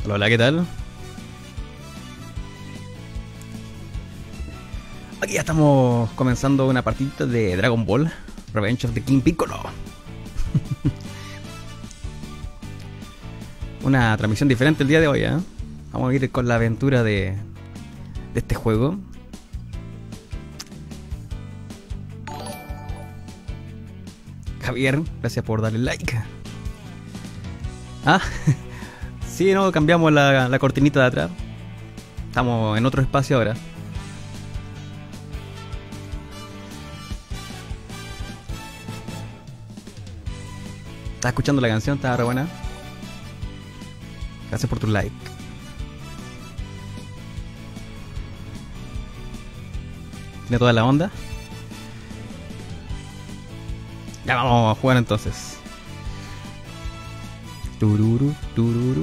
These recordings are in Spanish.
Hola, hola, ¿qué tal? Aquí ya estamos comenzando una partida de Dragon Ball Revenge of the King Piccolo. Una transmisión diferente el día de hoy, ¿eh? Vamos a ir con la aventura de este juego. Javier, gracias por darle like. Ah, sí, no, cambiamos la cortinita de atrás. Estamos en otro espacio ahora. ¿Estás escuchando la canción? Está re buena. Gracias por tu like. ¿Tiene toda la onda? Ya vamos a jugar entonces. Tururu, tururu.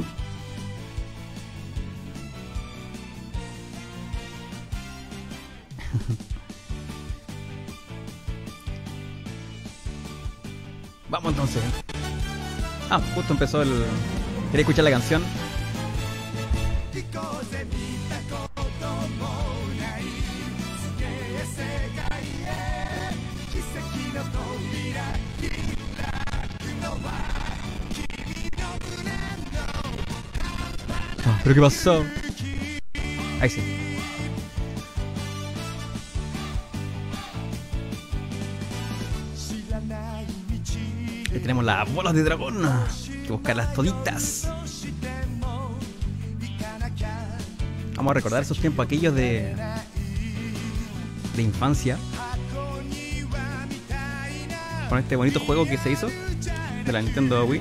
Vamos entonces. Ah, justo empezó el... ¿Quería escuchar la canción? Ah, ¿pero qué pasó? Ahí sí. Aquí tenemos las bolas de dragón. Hay que buscarlas toditas. Vamos a recordar esos tiempos aquellos de infancia, con este bonito juego que se hizo de la Nintendo Wii.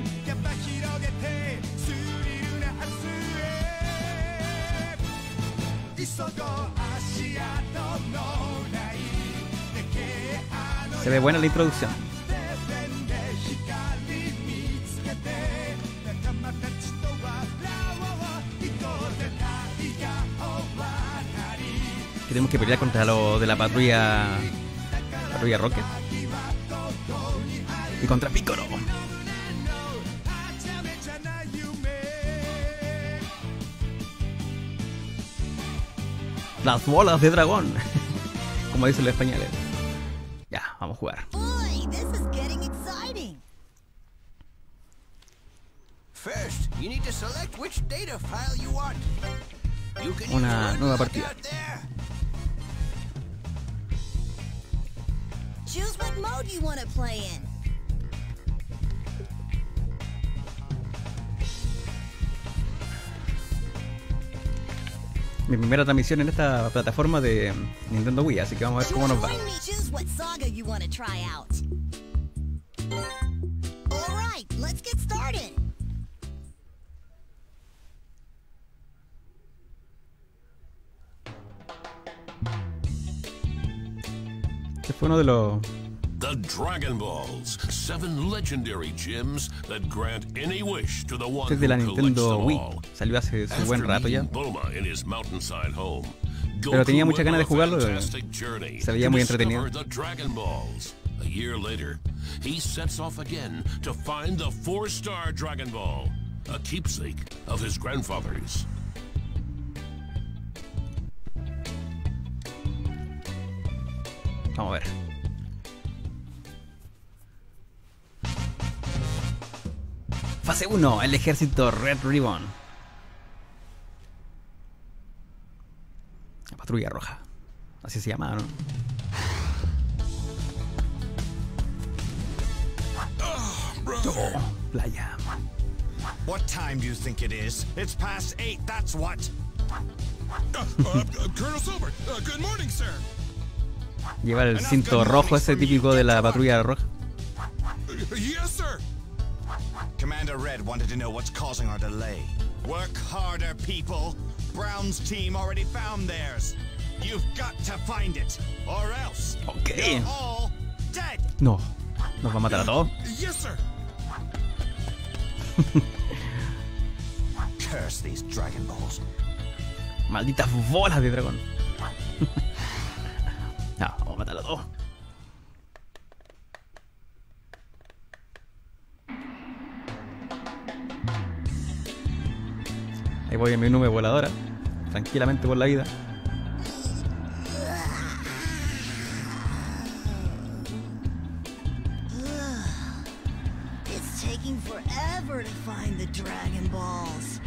Se ve buena la introducción. Que tenemos que pelear contra los de la patrulla Rocket y contra Piccolo. Las bolas de dragón, como dicen los españoles. Ya, vamos a jugar. Una nueva partida. Choose what mode you want to play in. Mi primera transmisión en esta plataforma de Nintendo Wii, así que vamos a ver cómo nos va. Choose what saga you want to try out. All right, let's get started. Este fue uno de los... The Dragon Balls, 7 legendary gems that grant any wish to the one Este es de la who collects Nintendo them Wii. all. Salió hace su buen After rato ya. meeting Bulma in his mountainside home, Pero tenía Goku muchas ganas de went on a jugarlo. fantastic journey Se veía to muy entretenido. discover the Dragon Balls. A year later, he sets off again to find the 4-star Dragon Ball, a keepsake of his grandfather's. Vamos a ver. Fase 1, el ejército Red Ribbon. La patrulla roja. Así se llama, ¿no? Oh, playa. What time do you think it is? It's past 8, that's what. Colonel Silver, good morning, sir. Lleva el cinto rojo ese típico de la patrulla roja. Yes, sir. Commander Red wanted to know what's causing our delay. Work harder, people. Brown's team already found theirs. You've got to find it, or else Okay. you're all dead. No, nos va a matar a todos. Yes, sir. Curse these Dragon Balls. Malditas bolas de dragón. No, vamos a matarlo todo. Ahí Ahí voy en mi nube voladora, tranquilamente por la vida. It's taking forever to find the Dragon Balls.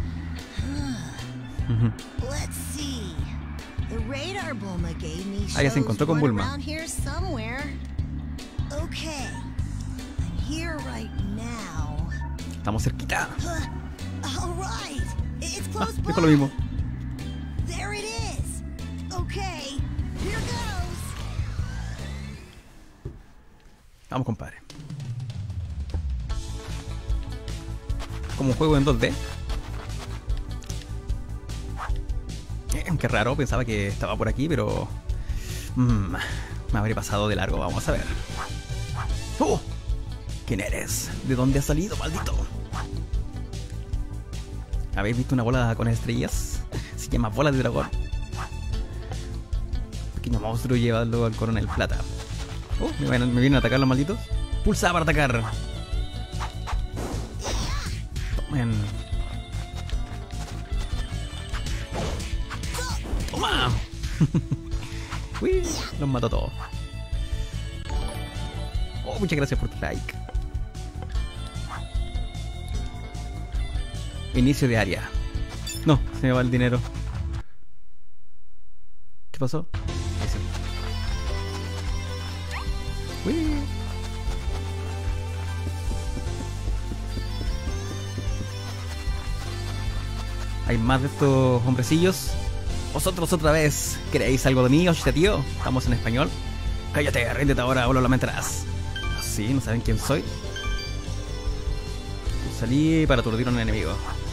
Let's see. The radar Bulma gave me Ah, ya se shows encontró con one Bulma. around here somewhere. Okay. I'm here right now. Estamos cerquita. All right. It's Ah, close dijo lo by. mismo. There it is. Okay. Here goes. Vamos, compadre. Como un juego en 2D. Qué raro, pensaba que estaba por aquí, pero... me habré pasado de largo, vamos a ver. ¡Oh! ¿Quién eres? ¿De dónde has salido, maldito? ¿Habéis visto una bola con estrellas? Se llama bola de dragón. Pequeño monstruo, llevadlo al coronel plata. Oh, me vienen a atacar los malditos. Pulsa para atacar. Tomen. Toma. Uy, los mató a todos. Oh, muchas gracias por tu like. Inicio de área. No, se me va el dinero. ¿Qué pasó? Ese. Uy. Hay más de estos hombrecillos. Vosotros otra vez, ¿queréis algo de mí, hostia tío? ¿Estamos en español? Cállate, ríndete ahora o lo lamentarás. ¿Sí? ¿No saben quién soy? Salí para aturdir a un enemigo.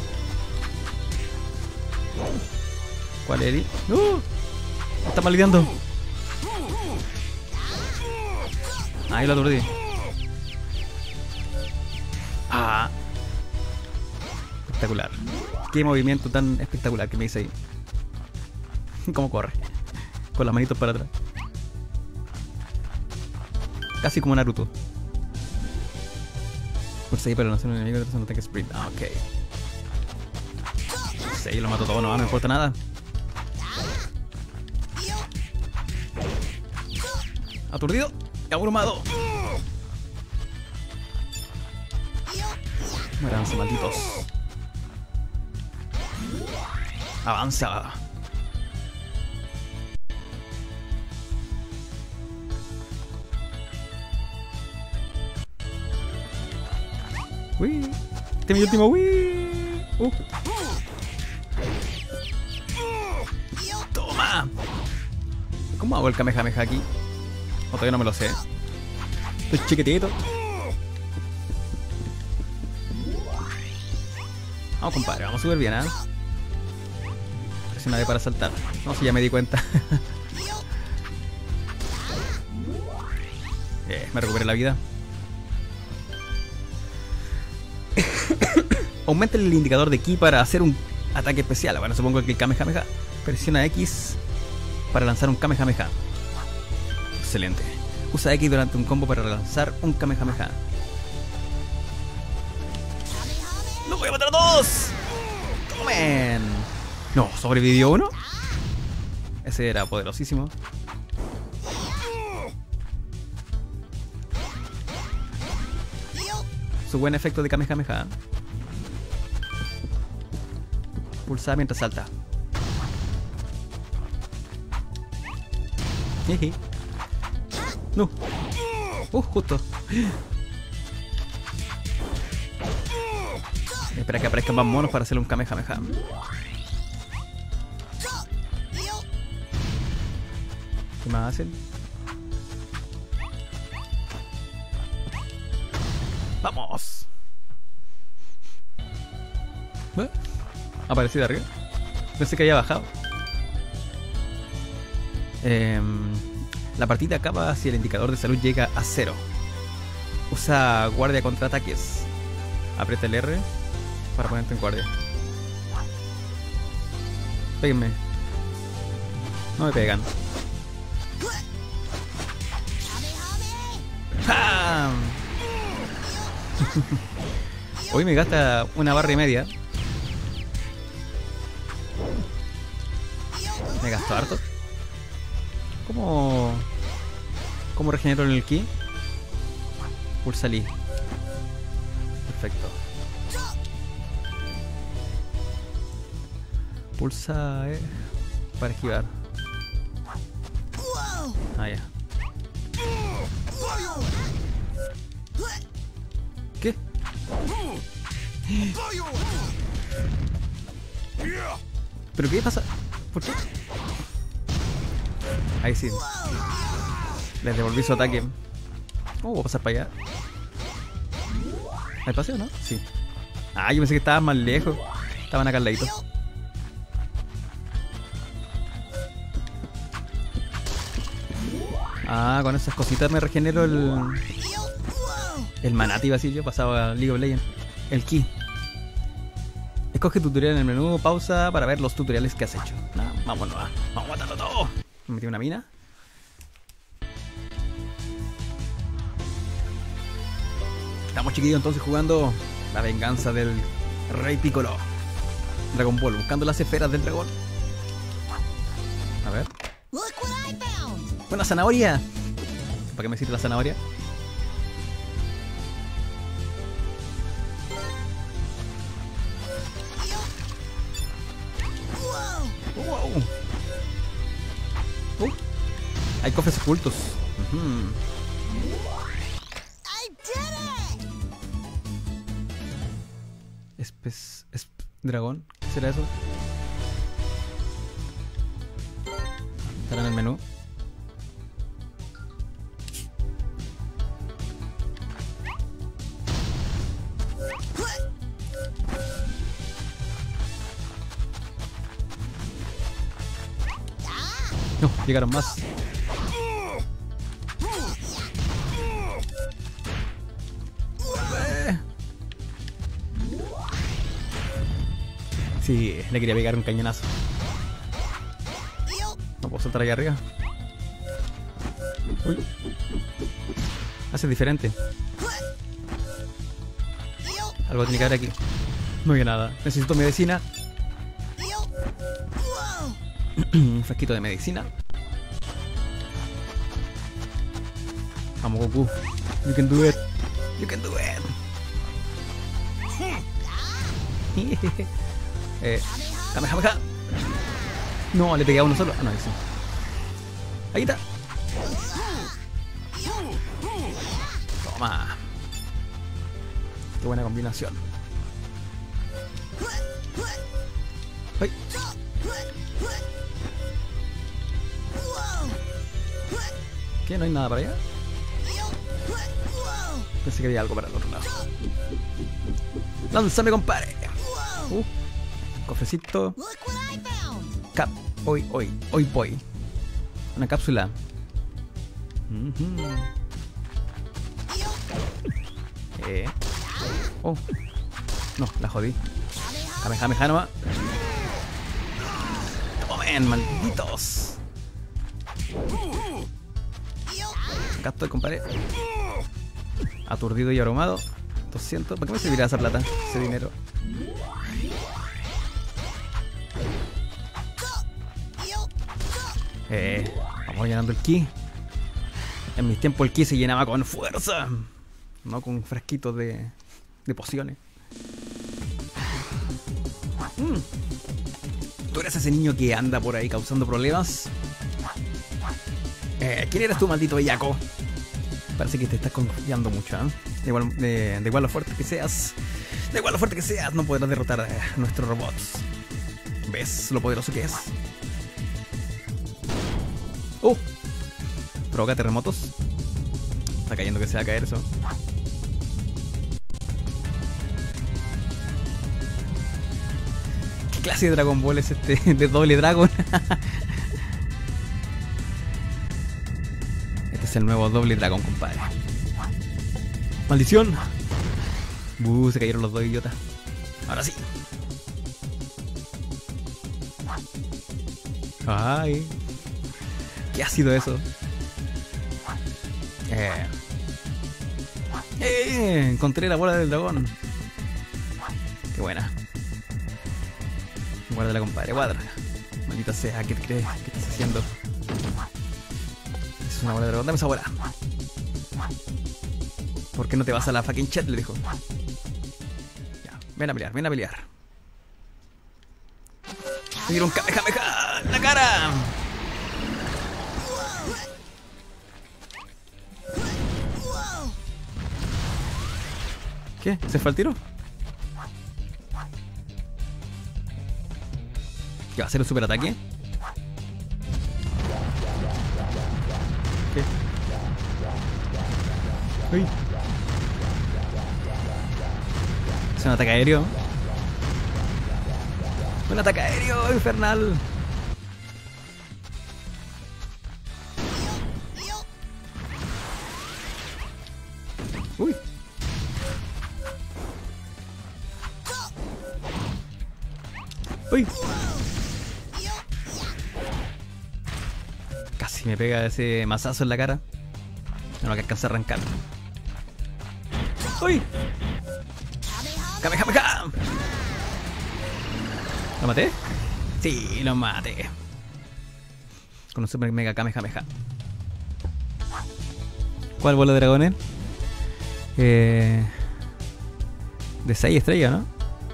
¿Cuál es? ¡No! Me está maledeando. Ahí lo aturdí. Ah. Espectacular. Qué movimiento tan espectacular que me hice ahí. ¿Cómo corre? Con las manitos para atrás. Casi como Naruto. Pulsa ahí para lanzar un enemigo de un ataque sprint. Ah, ok. Sí, lo mato todo, no me importa nada. Aturdido y abrumado. Muéranse, malditos. Avanza. Uy. Este es mi último. Uy. Toma. ¿Cómo hago el Kamehameha aquí? O todavía no me lo sé. Estoy chiquitito. Vamos, compadre, vamos súper bien, ¿eh? Presiona D para saltar. No, si ya me di cuenta. Me recuperé la vida. Aumenta el indicador de ki para hacer un ataque especial. Bueno, supongo que el Kamehameha. Presiona X para lanzar un Kamehameha. Excelente. Usa X durante un combo para lanzar un Kamehameha. ¡Lo voy a matar a todos! ¡Tomen! No, ¿sobrevivió uno? Ese era poderosísimo. Su buen efecto de Kamehameha. Pulsa mientras salta. Jeje. No. Justo. Espera que aparezcan más monos para hacerle un Kamehameha. ¿Qué más hacen? ¡Vamos! ¿Eh? Aparecí de arriba. Pensé que había bajado. La partida acaba si el indicador de salud llega a 0. Usa guardia contra ataques. Aprieta el R para ponerte en guardia. Péguenme. No me pegan. ¡Pam! Hoy me gasta una barra y media. Esto harto. ¿Cómo regenero en el ki? Pulsa Lee. Perfecto. Pulsa para esquivar. Ah, ya. ¿Qué? ¿Pero qué pasa? ¿Por qué? Ahí sí. Les devolví su ataque. Voy a pasar para allá. ¿Hay paseo, no? Sí. Ah, yo pensé que estaban más lejos. Estaban acá al ladito. Ah, con esas cositas me regenero el manati, iba a decir yo, pasaba a League of Legends. El ki. Escoge tutorial en el menú, pausa para ver los tutoriales que has hecho. Nah, vámonos, vamos a matarlo todo. Me metí una mina. Estamos chiquillos entonces jugando la venganza del Rey Piccolo. Dragon Ball, buscando las esferas del dragón. A ver. ¡Una zanahoria! ¿Para qué me sirve la zanahoria? Wow. Hay cofres ocultos. Dragón, ¿qué será eso? Estará en el menú. No, llegaron más. Sí, le quería pegar un cañonazo. No puedo saltar allá arriba. Uy. Hace diferente. Algo tiene que haber aquí. No hay nada. Necesito medicina. Un frasquito de medicina. Vamos, Goku. You can do it. You can do it. Kamehameha. No, le pegué a uno solo. Ah, no, eso. Ahí está. Toma. Qué buena combinación. Ay. ¿Qué? ¿No hay nada para allá? Pensé que había algo para el otro lado. ¡Lánzame, compadre! Cofrecito. Hoy voy. Una cápsula. Oh. No, la jodí. Kamehameha nomás. Tomen, malditos. Acá estoy, compadre. Aturdido y aromado. 200. ¿Para qué me servirá esa plata? Ese dinero. Vamos llenando el ki. En mis tiempos el ki se llenaba con fuerza, no con frasquitos de pociones. ¿Tú eres ese niño que anda por ahí causando problemas? ¿Quién eres tú, maldito bellaco? Parece que te estás confiando mucho, ¿eh? De igual lo fuerte que seas, no podrás derrotar a nuestros robots. ¿Ves lo poderoso que es? Provoca terremotos. Está cayendo que se va a caer eso. ¿Qué clase de Dragon Ball es este? De doble Dragon. Este es el nuevo doble Dragon, compadre. ¡Maldición! Se cayeron los dos idiotas. Ahora sí. Ay. ¿Qué ha sido eso? Encontré la bola del dragón. Qué buena. Guárdala, compadre, guarda. Maldita sea, ¿qué te crees? ¿Qué estás haciendo? Es una bola de dragón, dame esa bola. ¿Por qué no te vas a la fucking chat? Le dijo. Ya, ven a pelear, ven a pelear. ¡Me dieron un Kamehameha en la cara! ¿Qué? ¿Se fue al tiro? ¿Qué va a hacer un superataque? ¿Qué? ¡Uy! Es un ataque aéreo. Un ataque aéreo infernal. Uy. Uy. Casi me pega ese mazazo en la cara. No que alcanza a arrancar. Uy. Kamehameha. ¿Lo maté? Sí, lo maté. Con un super mega Kamehameha. ¿Cuál bola de dragones? De 6 estrellas, ¿no?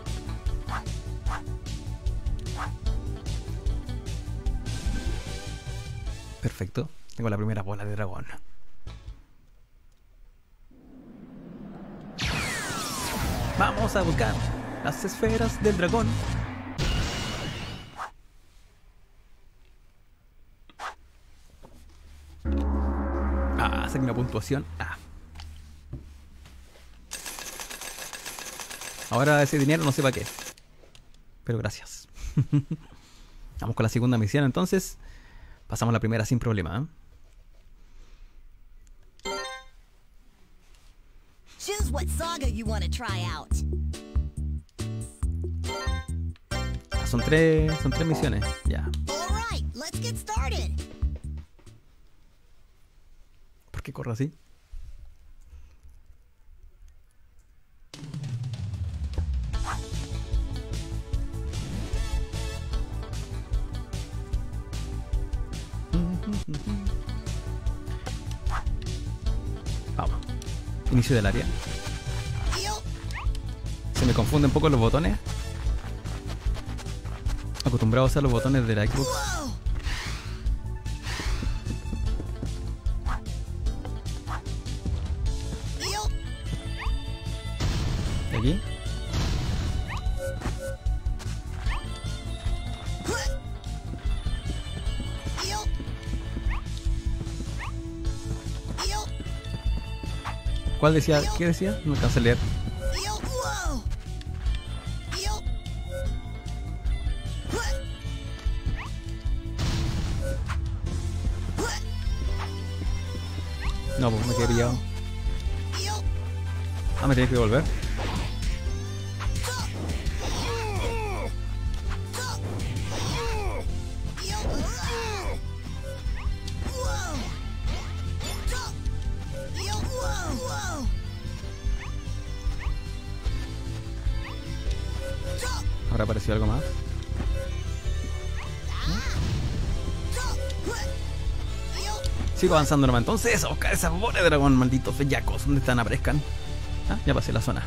Perfecto. Tengo la primera bola de dragón. Vamos a buscar las esferas del dragón. Hacer una puntuación. Ahora ese dinero no sé para qué. Pero gracias. Vamos con la segunda misión entonces. Pasamos la primera sin problema. Choose what saga you want to try out. Son tres misiones. Ya. All right, let's get started. ¿Por qué corre así? Vamos. Inicio del área. Se me confunden un poco los botones. Acostumbrado a usar los botones de la Xbox. De aquí. ¿Cuál decía? ¿Qué decía? No alcancé a leer. No, pues me quedé pillado. Ah, me tenía que devolver. ¿Habrá aparecido algo más? Sigo avanzando nomás entonces a buscar esas bolas de dragón, malditos bellacos. ¿Dónde están? Aparezcan. Ah, ya pasé la zona.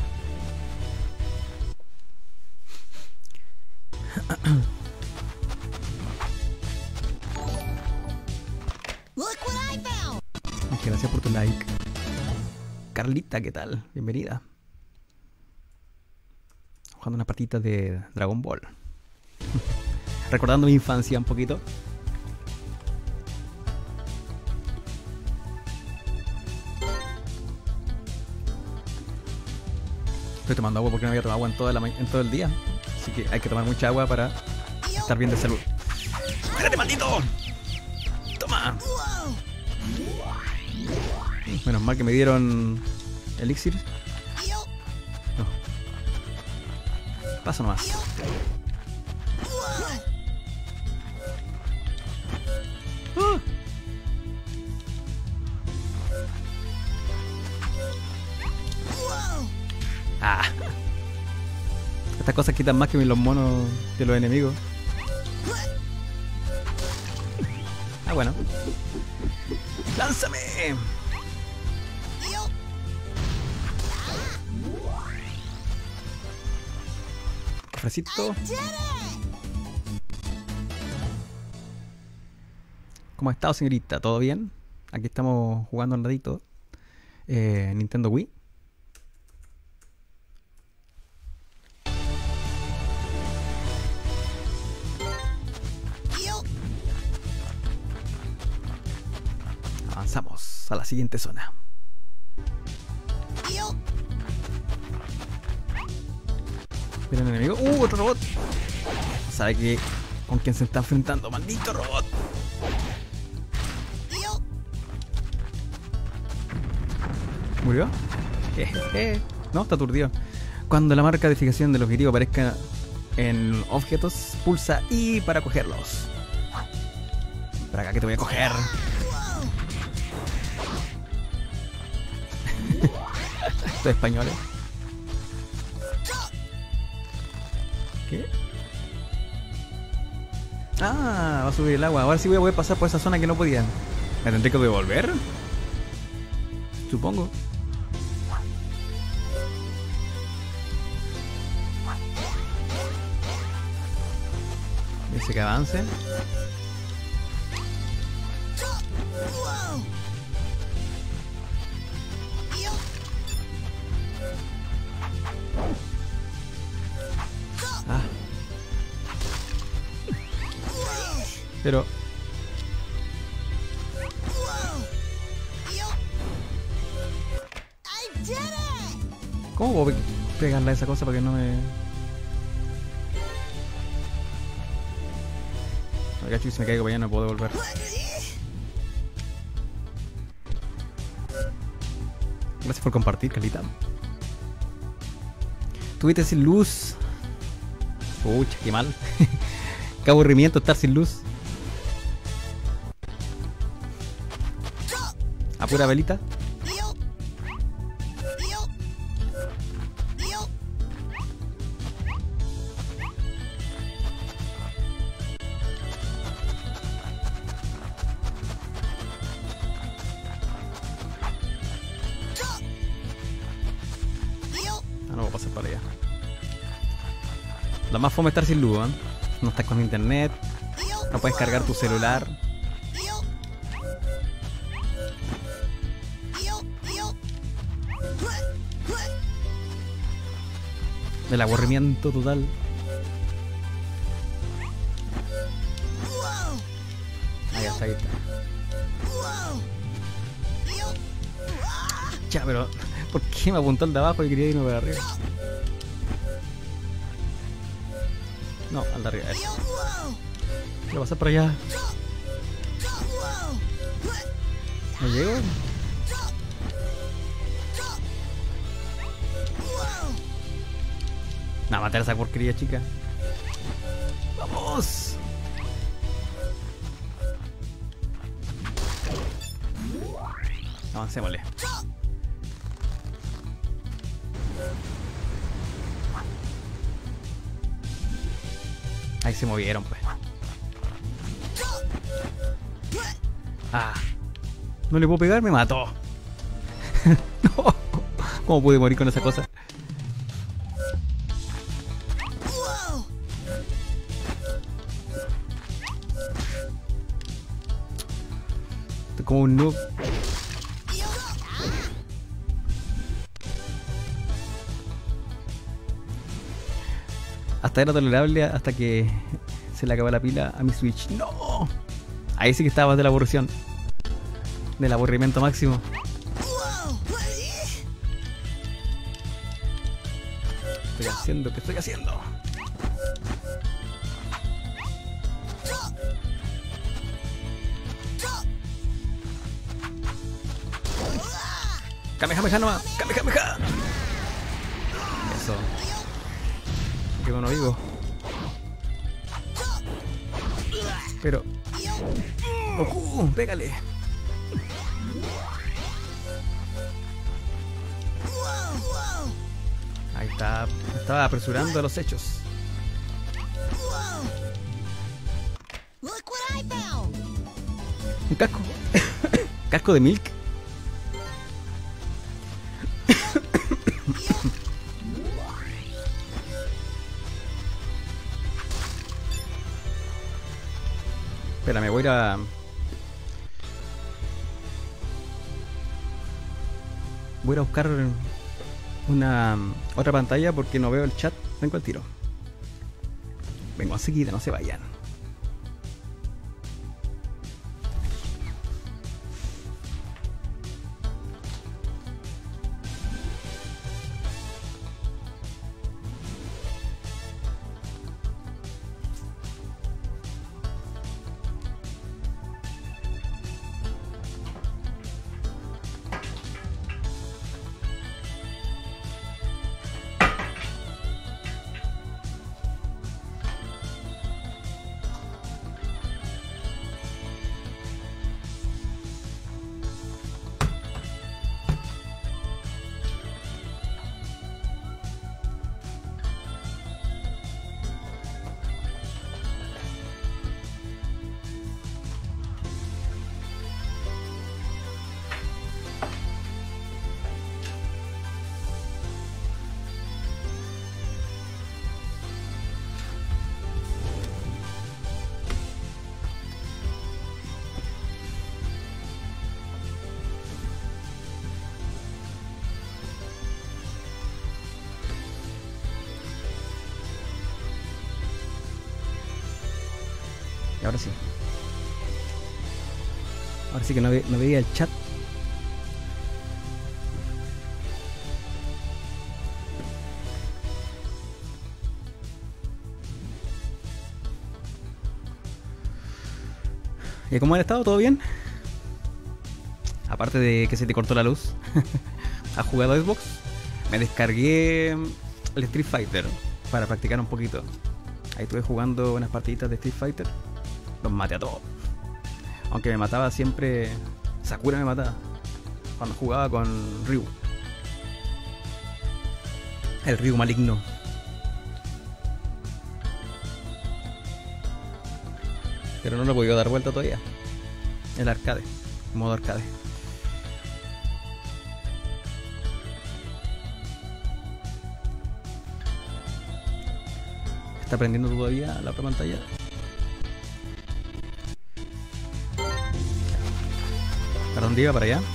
Gracias por tu like. Carlita, ¿qué tal? Bienvenida. Jugando una partida de Dragon Ball. Recordando mi infancia un poquito. Estoy tomando agua porque no había tomado agua en todo el día. Así que hay que tomar mucha agua para estar bien de salud. ¡Espérate, maldito! ¡Toma! Menos mal que me dieron elixir. No. Pasa nomás. Ah. Estas cosas quitan más que los monos de los enemigos. bueno. ¡Lánzame! Cofrecito. ¿Cómo ha estado, señorita? ¿Todo bien? Aquí estamos jugando un ratito. Nintendo Wii. Avanzamos a la siguiente zona. Mira el enemigo. Otro robot. Sabe que con quién se está enfrentando. Maldito robot. ¿Murió? No, está aturdido. Cuando la marca de fijación del objetivo aparezca en objetos, pulsa I para cogerlos. Para acá que te voy a coger. Estos españoles. ¿Qué? Ah, va a subir el agua. Ahora sí voy a poder pasar por esa zona que no podía. ¿Me tendré que devolver? Supongo. Dice que avance. Ah. Pero ¿cómo puedo pegarle a esa cosa para que no me... Oiga, si me caigo para allá no puedo devolver. Gracias por compartir, Calita. Tuviste sin luz. Pucha, qué mal. Qué aburrimiento estar sin luz. A pura velita. No voy a pasar para allá. Lo más fome es estar sin luz, ¿eh? No estás con internet. No puedes cargar tu celular. Del aburrimiento total. Ahí está, ahí está. Ya, pero ¿por qué me apuntó al de abajo y quería irme para arriba? No, al de arriba, eso. Quiero pasar por allá. ¿No llego? Nada, matar a esa porquería, chica. ¡Vamos! Avancémosle. Ahí se movieron, pues. Ah. No le puedo pegar, me mató. No. ¿Cómo pude morir con esa cosa? Estoy como un noob. Hasta era tolerable hasta que se le acabó la pila a mi Switch. ¡No! Ahí sí que estaba de la aburrición. Del aburrimiento máximo. ¿Qué estoy haciendo? ¿Qué estoy haciendo? ¡Kamehameha nomás! ¡Kamehameha! Eso. Que bueno vivo. Pero... ¡Goku! ¡Pégale! Ahí está. Estaba apresurando los hechos. Un casco. Casco de Milk. Espérame, voy a ir a... Voy a ir a buscar una otra pantalla porque no veo el chat. Vengo al tiro. Vengo enseguida, no se vayan. Ahora sí. Ahora sí que no veía el chat. ¿Y cómo han estado? ¿Todo bien? Aparte de que se te cortó la luz. ¿Has jugado a Xbox? Me descargué el Street Fighter para practicar un poquito. Ahí estuve jugando unas partiditas de Street Fighter. Los maté a todos. Aunque me mataba siempre... Sakura me mataba cuando jugaba con Ryu. El Ryu maligno. Pero no lo he podido dar vuelta todavía. El arcade. Modo arcade. ¿Está prendiendo todavía la otra pantalla? ¿Para dónde iba? ¿Para allá?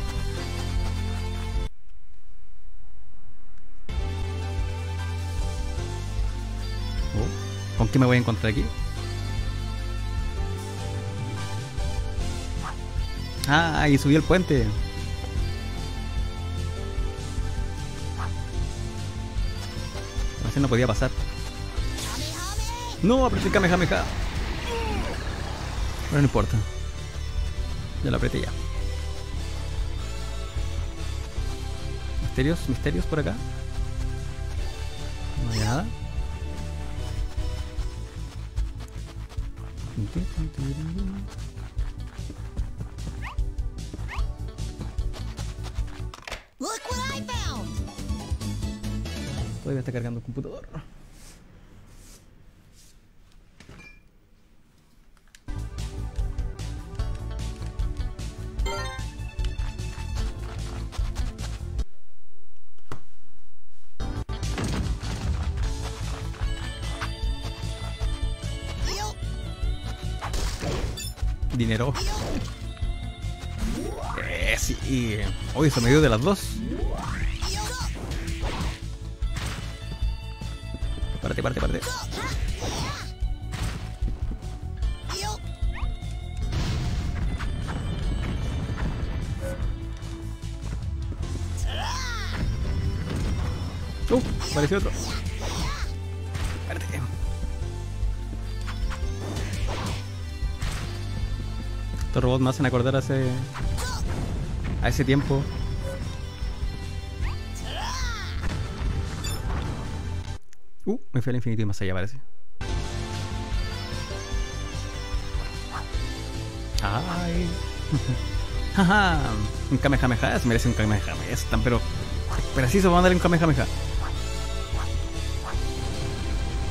¿Con qué me voy a encontrar aquí? Ah, y subí el puente. Así no podía pasar. No, apreté el Kamehameha. Pero no importa. Ya lo apreté ya. Misterios por acá. No hay nada. Look what I found! Todavía está cargando el computador. Dinero. Sí. Uy, se me dio de las dos. Párate. Apareció otro. Espérate. Estos robots me hacen acordar a ese tiempo. Me fui al infinito y más allá, parece. Ay. Jaja. Un Kamehameha. Se merece un Kamehameha. Están, pero así se va a darle un Kamehameha.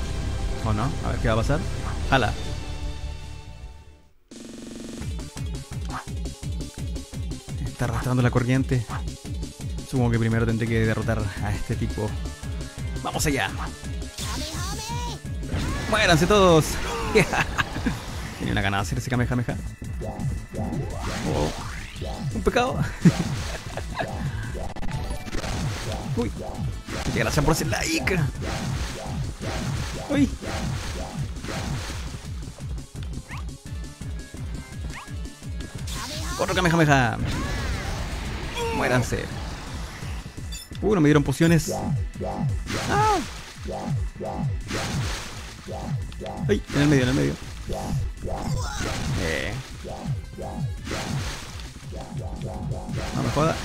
¿O no? A ver qué va a pasar. Jala. está arrastrando la corriente. Supongo que primero tendré que derrotar a este tipo. ¡Vamos allá! ¡Muéranse todos! Tenía una ganada hacer ese Kamehameha. Oh, un pecado. Uy, gracias por hacer like. Uy. Otro Kamehameha. Muéranse. No me dieron pociones. ¡Ah! ¡Ay! En el medio, en el medio. No me joda.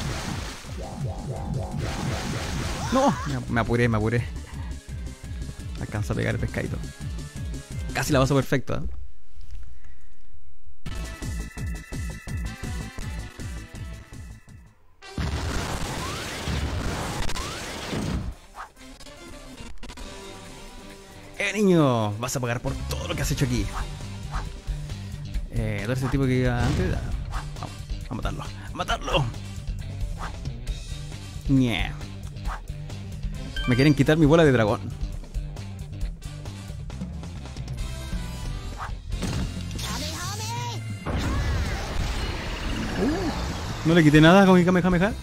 No, me apuré, me apuré. Alcanza a pegar el pescadito. Casi la paso perfecta. Niño, vas a pagar por todo lo que has hecho aquí. Todo ese tipo que iba antes. Vamos, a matarlo. ¡A matarlo! Nie. Me quieren quitar mi bola de dragón. No le quité nada con mi Kamehameha.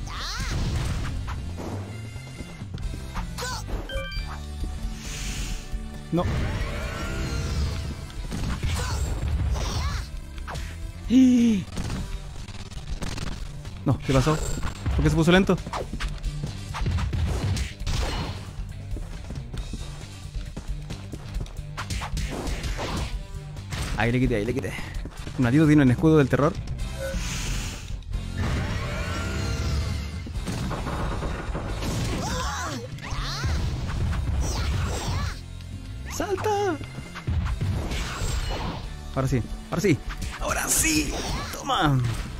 No. No, ¿qué pasó? ¿Por qué se puso lento? Ahí le quité, ahí le quité. Un nativo tiene un escudo del terror. ¡Salta! Ahora sí, ahora sí. ¡Ahora sí! ¡Toma!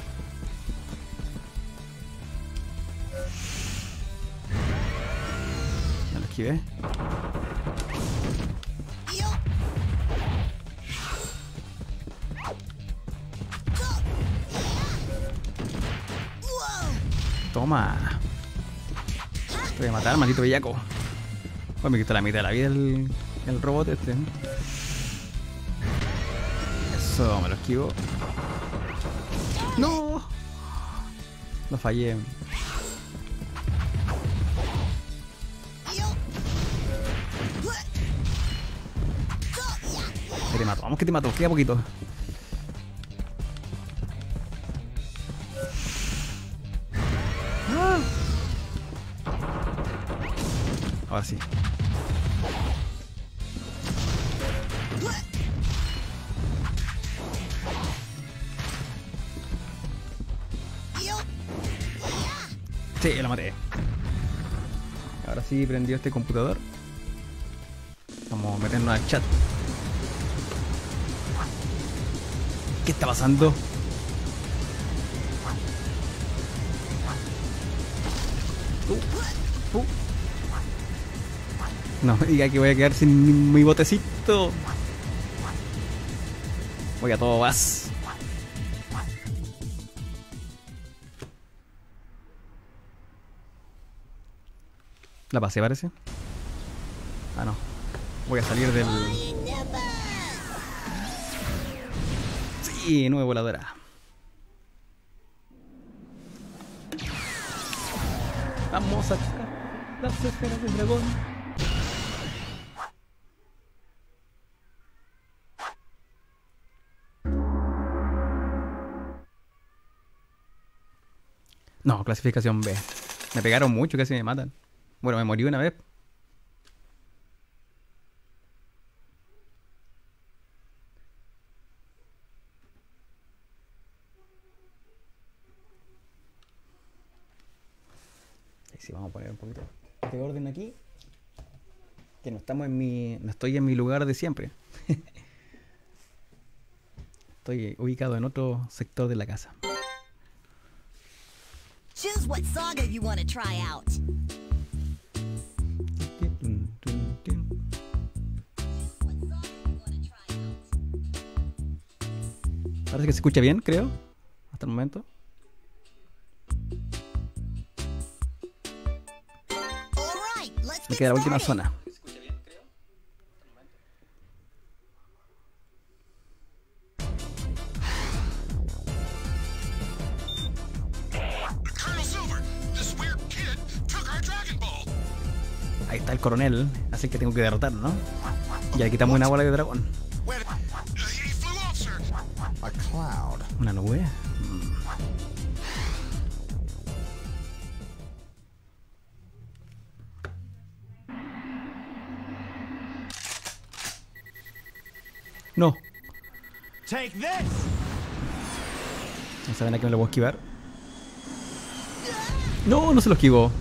Ya lo esquivé. Toma. Te voy a matar, maldito bellaco. Pues me quitó la mitad de la vida el robot este. Eso, me lo esquivo. ¡No! No fallé. Que te mato, vamos que te mato, queda poquito. Ahora sí. Sí, lo maté. Ahora sí prendió este computador. Vamos a meternos al chat. ¿Qué está pasando? No me diga que voy a quedar sin mi botecito. Voy a todo vas. La pasé, parece. Ah, no. Voy a salir del... Sí, nube voladora. Vamos a sacar las esferas del dragón. No, clasificación B. Me pegaron mucho, casi me matan. Bueno, me morí una vez. Y sí, vamos a poner un poquito de orden aquí. Que no estamos en mi... No estoy en mi lugar de siempre. Estoy ubicado en otro sector de la casa. Choose what saga you want to try out. Parece que se escucha bien, creo. Hasta el momento. Me queda la última zona. Colonel Silver, this weird kid took our Dragon Ball. Ahí está el coronel, así que tengo que derrotar, ¿no? Ya le quitamos una bola de dragón. Where he flew off, sir. A cloud. Una nube. No. Take this! No saben a qué me lo puedo esquivar. No, no se lo esquivó.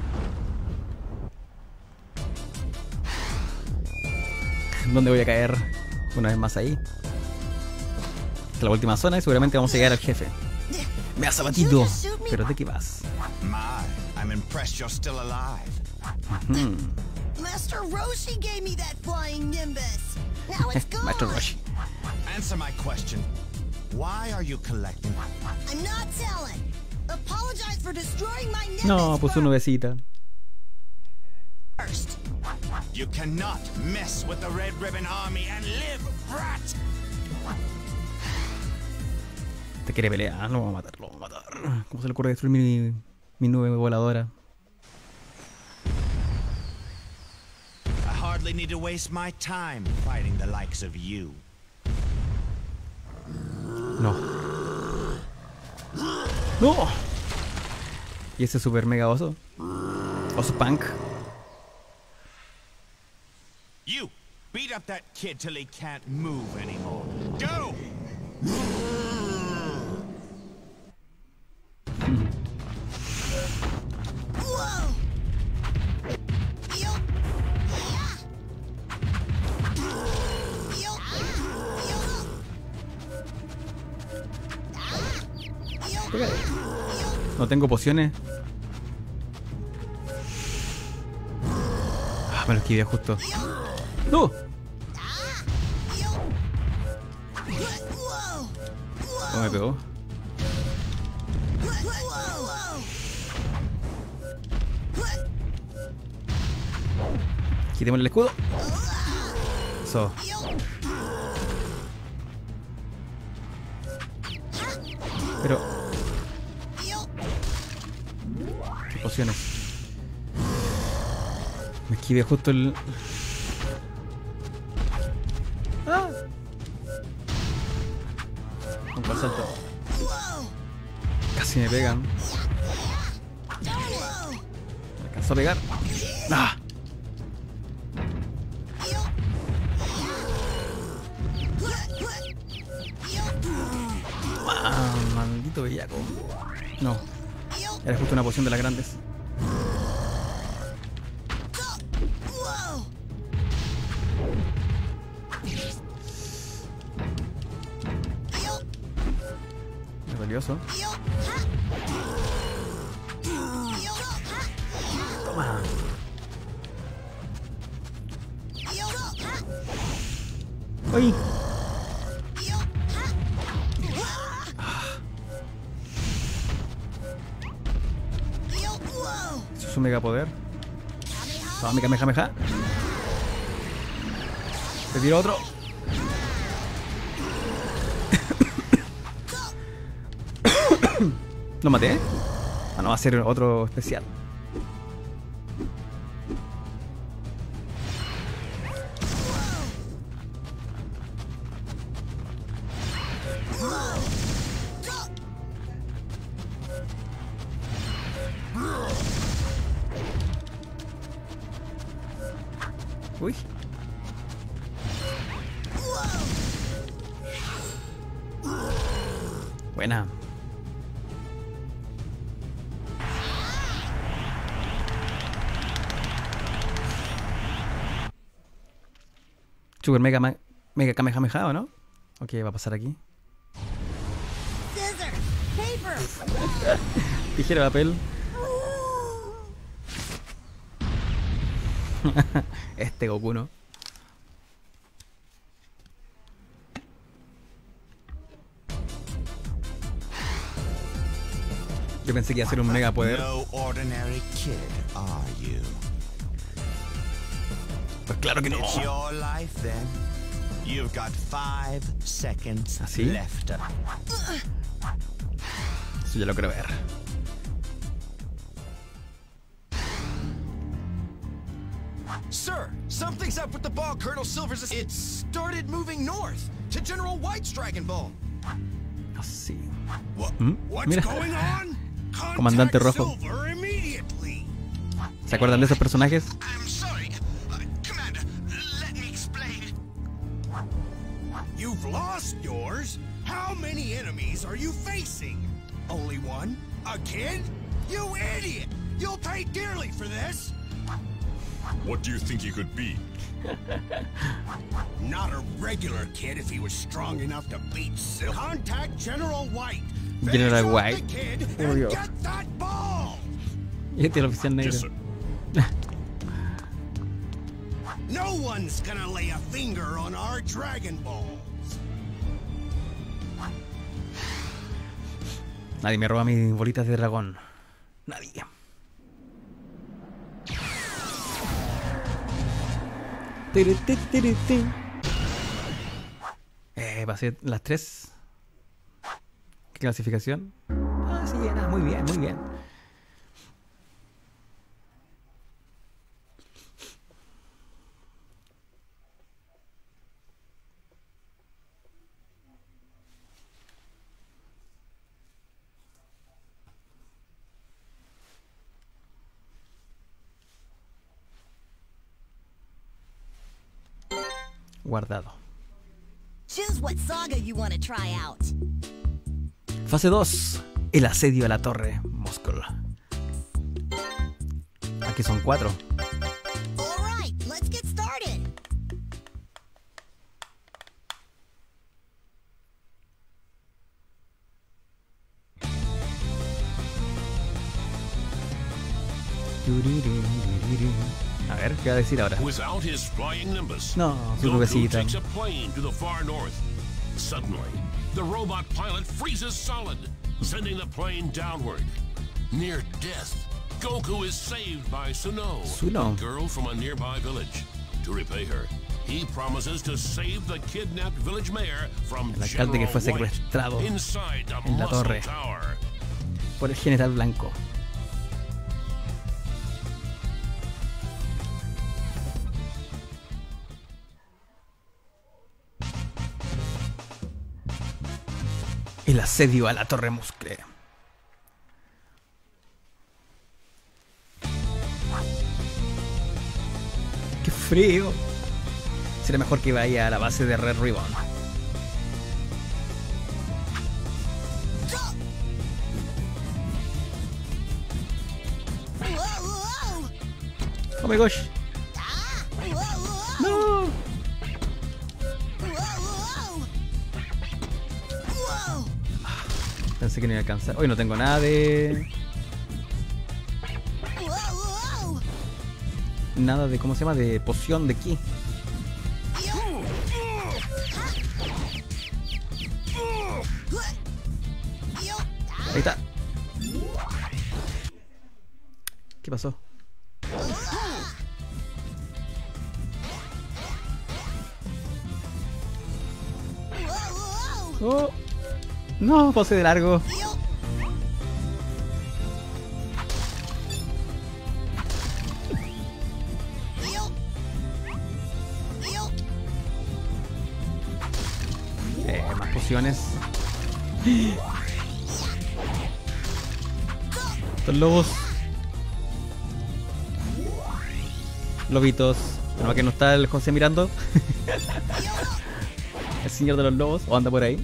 ¿Dónde voy a caer? Una vez más ahí. Esta es la última zona y seguramente vamos a llegar al jefe. Me has abatido. ¿Pero de qué vas? My, I'm impressed you're still alive. Master Roshi gave me that flying Nimbus. Now it's gone. Maestro Roshi. Answer my question. Why are you collecting? I'm not telling. Apologize for destroying my Nimbus No, pues su nubecita. first. You cannot mess with the Red Ribbon Army and live, brat! Te quiere pelear, lo vamos a matar, lo vamos a matar. ¿Cómo se le ocurre destruir mi nube voladora? I hardly need to waste my time fighting the likes of you. No. ¡No! ¿Y ese super mega oso? Oso punk. You, beat up that kid till he can't move anymore. Go! Whoa! Yo! Yo! Yo! Pégale. No tengo pociones. Ah, me lo esquivé justo. ¡No! ¿Cómo me pegó? Quitémosle el escudo. Eso. Pero... ¿qué pociones? Me esquivé justo el... ¡Ah! Un salto. Casi me pegan. Me alcanzó a pegar. ¡Ah! Ah, maldito bellaco. No. Era justo una poción de las grandes. Es valioso. Toma. ¡Ay! Eso es un mega poder. Toma mi Kamehameha. Te tiro otro. ¿Lo maté? Ah, no, va a ser otro especial. Uy. Buena. Super mega Kamehameha, ¿o no? Ok, va a pasar aquí. Scissors, paper. Tijera de papel. Este Goku, ¿no? Yo pensé que iba a ser un mega poder. No ordinary kid, are you? Pues claro que no. It's your life then. You've got 5 seconds ¿Así? left. Eso ya lo quiero ver. Sir, something's up with the ball Colonel Silver's... It started moving north to General White's Dragon Ball. Así. What's Mira. going on? Comandante Contact Rojo. Silver immediately. ¿Se acuerdan de esos personajes? I'm sorry. Commander, let me explain. You've lost yours? How many enemies are you facing? Only one? A kid? You idiot! You'll pay dearly for this! What do you think you could be? Not a regular kid if he was strong enough to beat Silver. Contact General White. General Finish off White. the kid Oh, and Dios. get that ball! Y este es el oficial negro. Yes, sir. No one's gonna lay a finger on our Dragon Balls. Nadie me roba mis bolitas de dragón. Nadie. Tiri, ti, tiri, ti. Pasé las 3. ¿Qué clasificación? Ah, sí, era muy bien, muy bien. Guardado. Choose what saga you want to try out. Fase 2. El asedio a la torre Moscol. Aquí son 4. All right, let's get started. A ver, ¿qué va a decir ahora? Without his flying Nimbus, No, su Goku nubecita. takes a plane to the far north. Suddenly, the robot pilot freezes solid, sending the plane downward. Near death, Goku is saved by Suno, Suno. a girl from a nearby village. To repay her, he promises to save the kidnapped village mayor from El alcalde que fue General White secuestrado inside the en la Muscle torre. Tower. Por el general Blanco. El asedio a la torre Muscle. ¡Qué frío! Será mejor que vaya a la base de Red Ribbon. Whoa, whoa! ¡Oh my gosh! Ah! Whoa, whoa! ¡No! Whoa, whoa! Whoa! Pensé que no iba a alcanzar. Hoy no tengo nada de... Whoa, whoa! Nada de... ¿Cómo se llama? De poción de ki. Ahí está. ¿Qué pasó? Oh. No, pose de largo. Más pociones. Estos lobos. Lobitos. Pero que no está el José mirando. El señor de los lobos. O anda por ahí.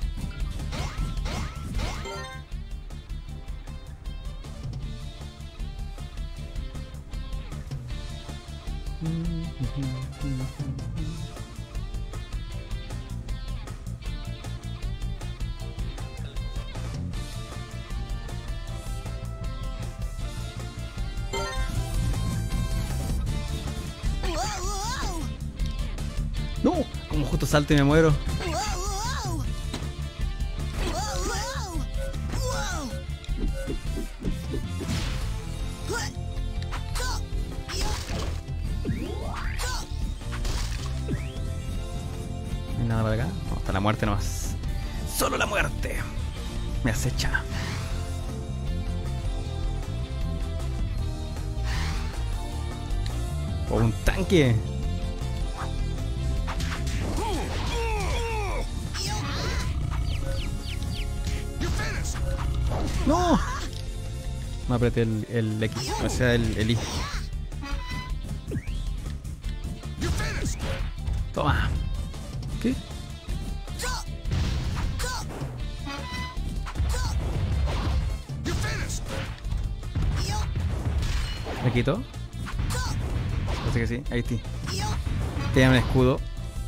No, como justo salto y me muero. por acá? No, hasta la muerte nomás. Solo la muerte me acecha. O un tanque. No. Me apreté el X, o sea el I. Toma. ¿Qué? ¿Me quito? Parece que sí, ahí sí. Tiene un escudo.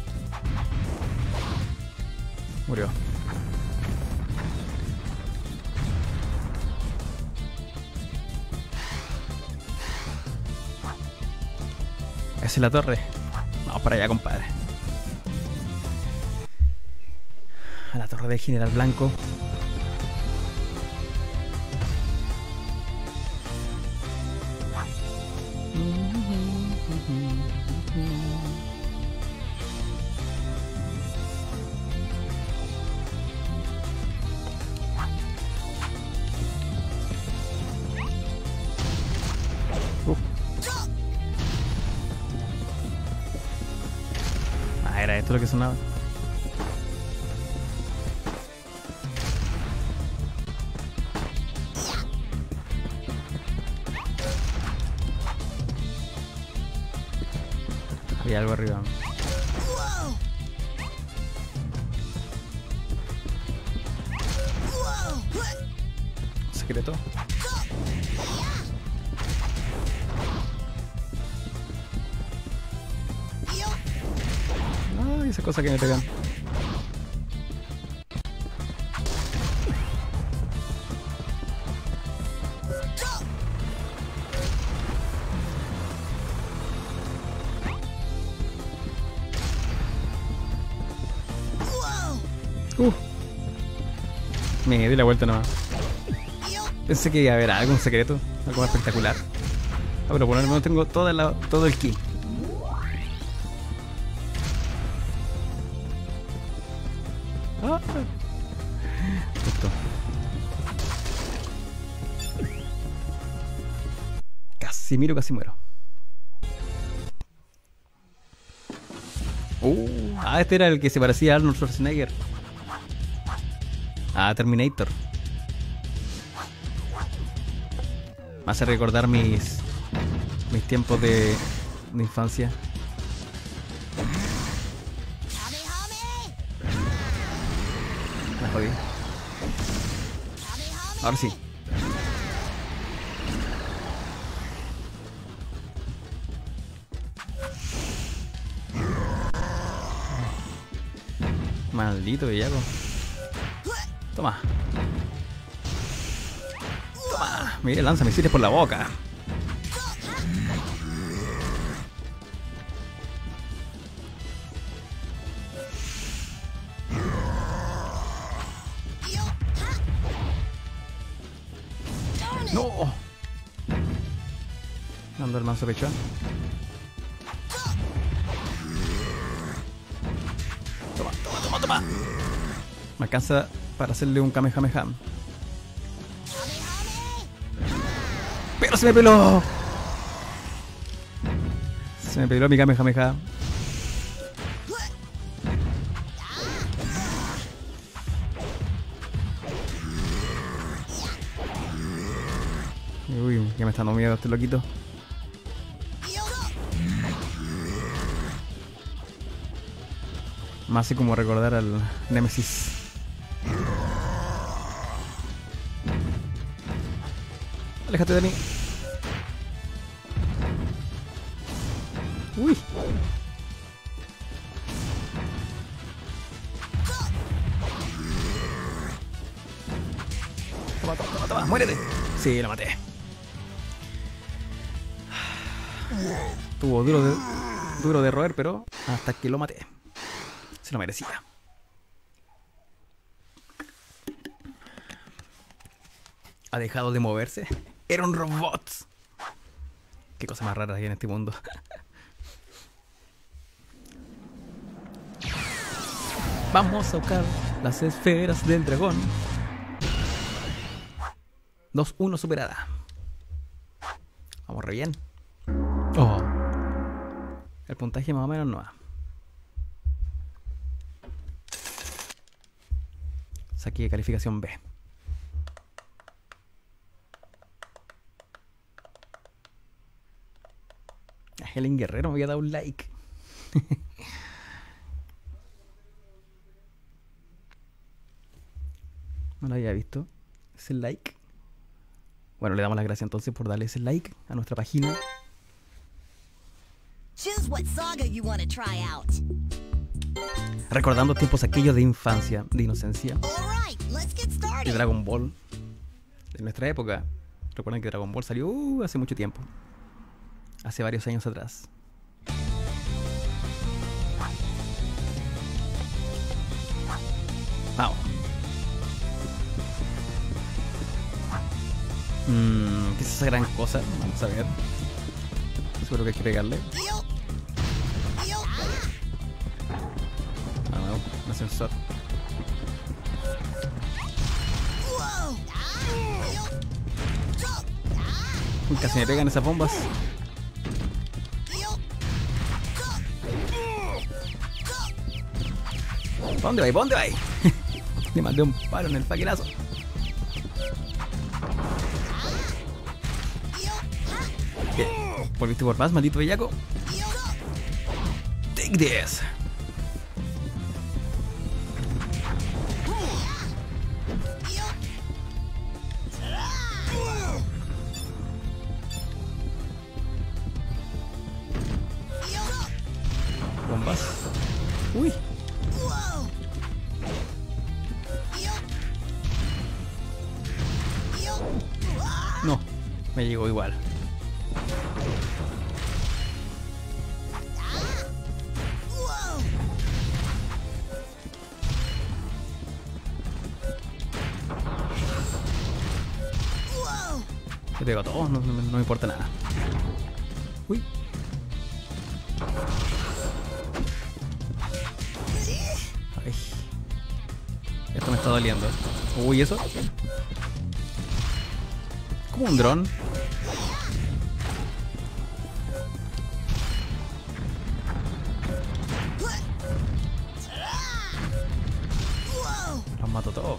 Murió. Esa es la torre. Vamos para allá, compadre. A la torre del General Blanco. Era esto lo que sonaba. Había algo arriba. Secreto. Ay, esa cosa que me pegan. Me di la vuelta nomás. Pensé que iba a haber algo, un secreto, algo más espectacular. Ah, pero por lo menos tengo todo el ki. Ah. Listo. Casi muero. Este era el que se parecía a Arnold Schwarzenegger. Terminator. Me hace recordar mis tiempos de infancia. Me jodí. Ahora sí. Maldito bellaco. Toma. Toma. Mira, lanza misiles por la boca. No. Dando el manso pechón. Toma. Me alcanza para hacerle un Kamehameha. ¡Pero se me peló! Se me peló mi Kamehameha. Uy, ya me está dando miedo este loquito. Me hace como recordar al Nemesis. Aléjate de mí. Uy. Toma, muérete. Sí, lo maté. Estuvo duro de roer, pero hasta que lo maté. Se lo merecía. Ha dejado de moverse. Era un robot. Qué cosa más rara hay en este mundo. Vamos a buscar las esferas del dragón. 2-1 superada. Vamos re bien. Oh. El puntaje más o menos no va. Saqué calificación B. Helen Guerrero me había dado un like. No lo había visto ese like. Bueno, le damos las gracias entonces por darle ese like a nuestra página. Choose what saga you want to try out. Recordando tiempos aquellos de infancia, de inocencia, All right, let's get de started. Dragon Ball, de nuestra época. Recuerden que Dragon Ball salió hace mucho tiempo. Hace varios años atrás. Vamos. ¿Qué es esa gran cosa? Vamos a ver. Seguro que hay que pegarle. Yo. Ah, no, un ascensor. Whoa. Uy, casi me pegan esas bombas. ¿Para dónde va? ¿Para dónde va? Le mandé un palo en el paquerazo. ¿Qué? ¿Volviste por más, maldito bellaco? Take this. Bombas. Uy. No, me llegó igual. Le pego a todos, no me importa nada. Uy. Ay. Esto me está doliendo. Uy, ¿eso? Como un dron. Los mato todos.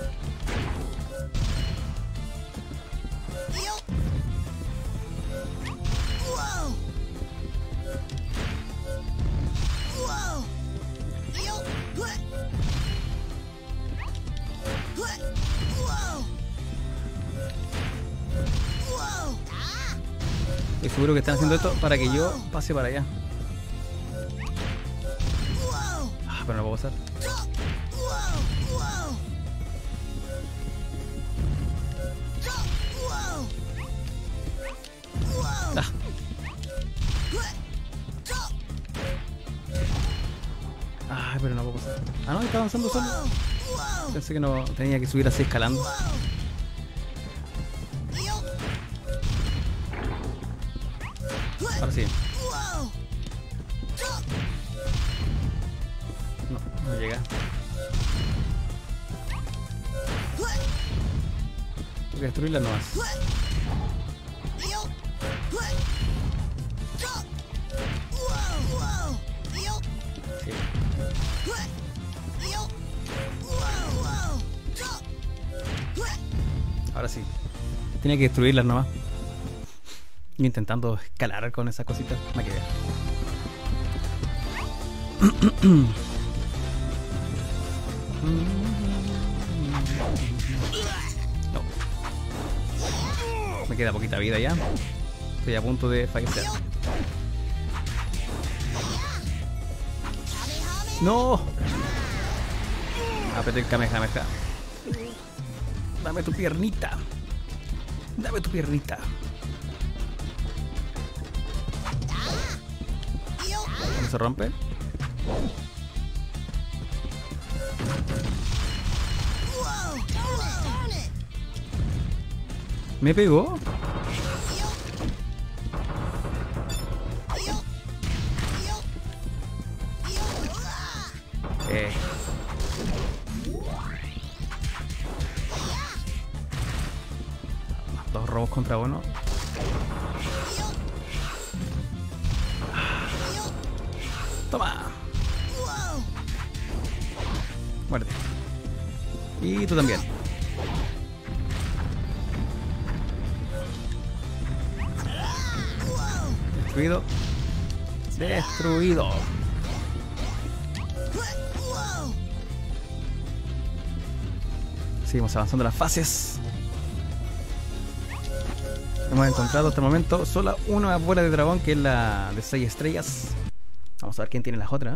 Estoy seguro que están haciendo esto para que yo pase para allá. Ah, pero no puedo pasar. Ah. Ay, pero no puedo pasar. Ah, no, está avanzando solo. Pensé que no tenía que subir así escalando. Ahora sí. No llega. Tengo que destruirla nomás. Sí. Ahora sí. Tenía que destruirlas nomás. Y intentando escalar con esas cositas. Me quedé. No. Me queda poquita vida ya. Estoy a punto de fallecer. ¡No! Apreté el Kamehameha. Dame tu piernita. Dame tu piernita. ¿Cómo se rompe? ¿Me pegó? robos contra uno. Toma. Muerte. Y tú también. Destruido. Destruido. Seguimos avanzando las fases. Hemos encontrado hasta el momento solo una bola de dragón, que es la de 6 estrellas. Vamos a ver quién tiene las otras.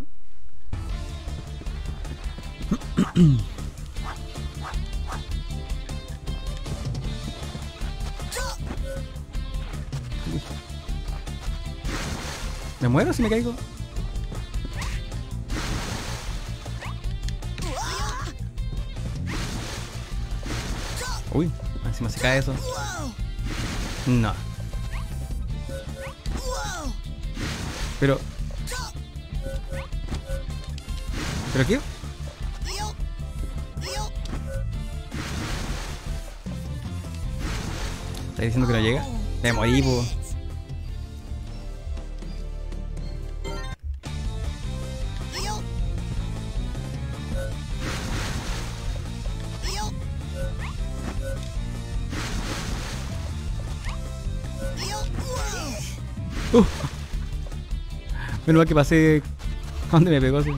¿Me muero si me caigo? Uy, encima se cae eso. No. ¿Pero qué? ¿Estás diciendo que no llega? Me morí, po. Menos mal que pasé. ¿A dónde me pegó así?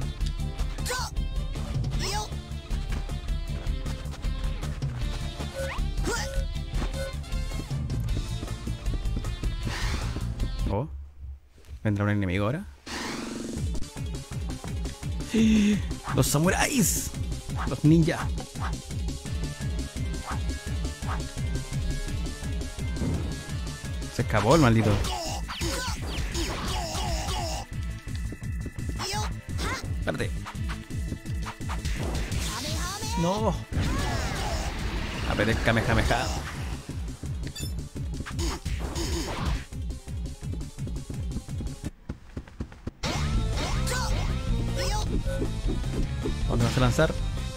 Oh, ¿vendrá un enemigo ahora? ¡Los samuráis! ¡Los ninjas! Se escapó el maldito. Espérate. No. Apreté el Kamehameha. ¿Dónde vas a lanzar?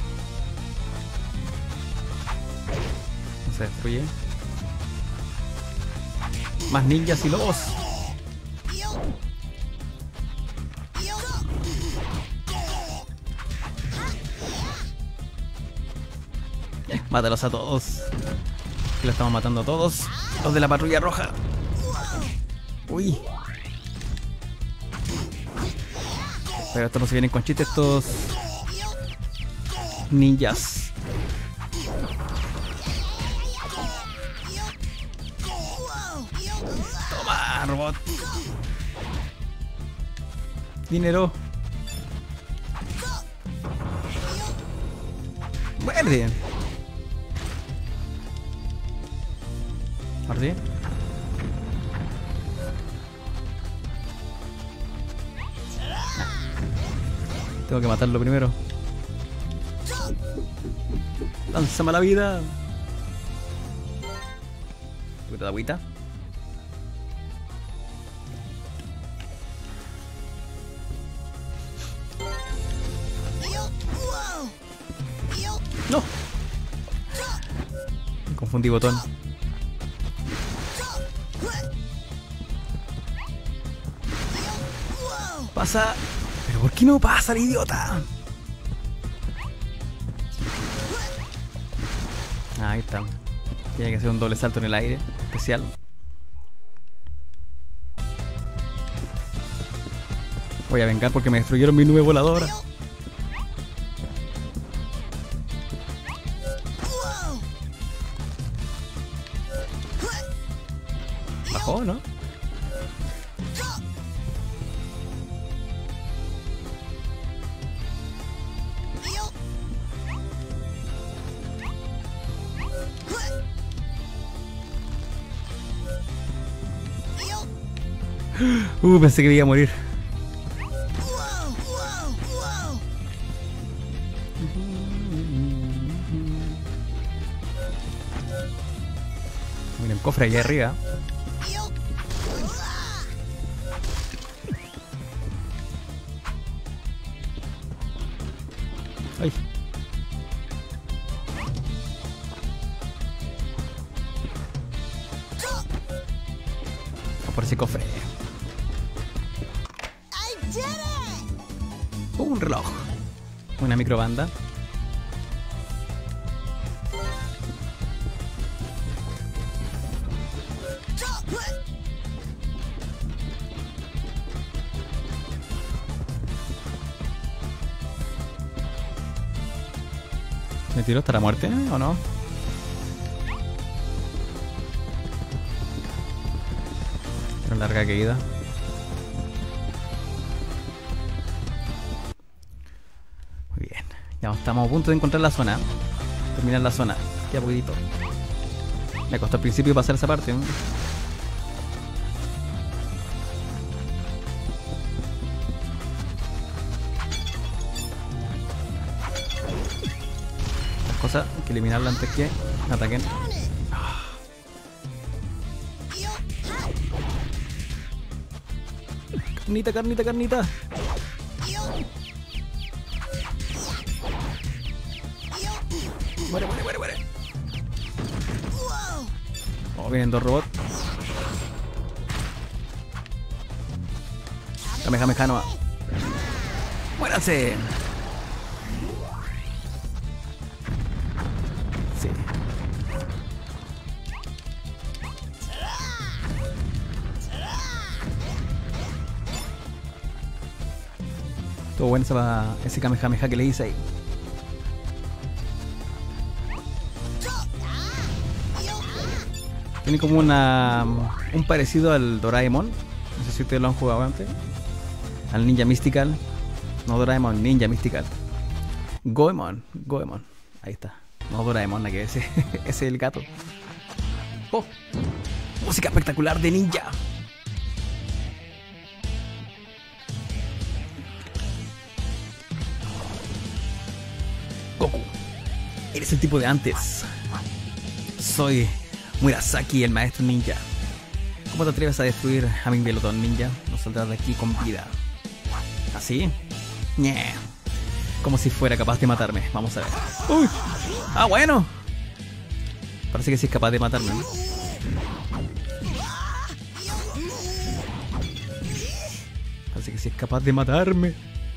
No se destruye. Más ninjas y lobos. Mátalos a todos. Que lo estamos matando a todos. Los de la patrulla roja. Uy. Pero estos no se vienen con chistes, estos ninjas. Toma, robot. Dinero. Muerde. Ahora sí. Tengo que matarlo primero. Lánzame la vida. Un poquito de agüita. No. Me confundí botón. Pasa. ¿Pero por qué no pasa el idiota? Ahí está. Tiene que hacer un doble salto en el aire. Especial. Voy a vengar porque me destruyeron mi nube voladora. Bajó, ¿no? Pensé que me iba a morir. Miren, cofre allá arriba. Ay. por ese cofre. I did it! Un reloj. Una microbanda. ¿Me tiro hasta la muerte o no? Una larga caída. Muy bien. Ya estamos a punto de encontrar la zona. Terminar la zona. Ya poquitito. Me costó al principio pasar esa parte, ¿no? Cosa hay que eliminarla antes que me ataquen. Carnita, carnita, carnita. Muere, muere, muere, muere. Oh, vienen dos robots. Kamehameha no va. ¡Muéranse! Sí. Estuvo bueno ese Kamehameha que le hice ahí. Tiene como un parecido al Doraemon. No sé si ustedes lo han jugado antes. Al Ninja Mystical. No Doraemon, Ninja Mystical. Goemon. Goemon. Ahí está. No Doraemon, que ese es el gato. Oh, música espectacular de ninja. Goku, eres el tipo de antes. Soy Murasaki, el maestro ninja. ¿Cómo te atreves a destruir a mi pelotón ninja? No saldrás de aquí con vida. ¿Así? Ñe. Como si fuera capaz de matarme. Vamos a ver. ¡Uy! ¡Ah, bueno! Parece que sí es capaz de matarme, ¿no? Parece que sí es capaz de matarme.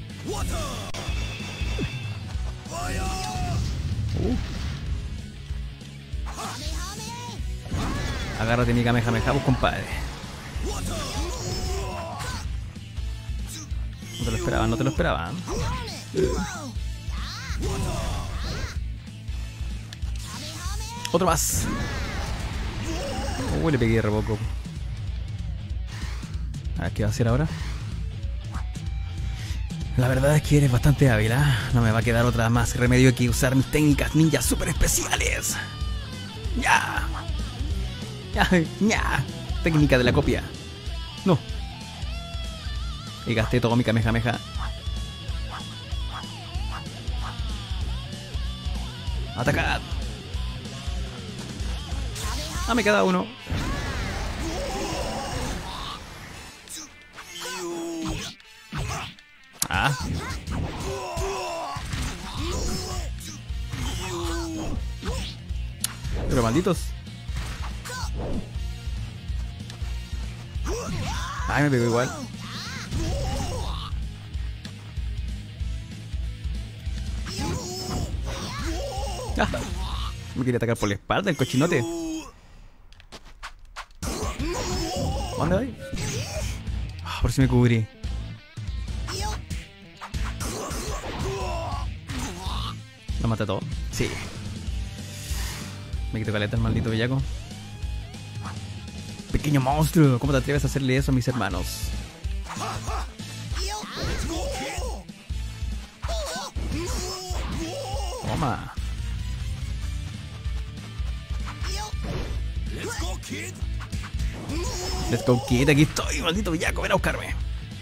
Agárrate mi Kamehameha, pues, compadre. No te lo esperaban, no te lo esperaban. Otro más. Le pegué re poco. A ver qué va a hacer ahora. La verdad es que eres bastante hábil, ¿eh? No me va a quedar otra más remedio que usar mis técnicas ninja super especiales. ¡Ya! ¡Ya! ¡Ya! Técnica de la copia. No. Y gasté todo mi Kamehameha. ¡Atacad! Ah, me queda uno. Ah. Pero malditos. Ay, me pegó igual. Ah, me quería atacar por la espalda el cochinote. ¿Dónde voy? Ah, por si me cubrí. ¿Lo maté todo? Sí. Me quito caleta el maldito bellaco. Pequeño monstruo, ¿cómo te atreves a hacerle eso a mis hermanos? Toma. Let's go, kid. Aquí estoy, maldito bellaco. Ven a buscarme.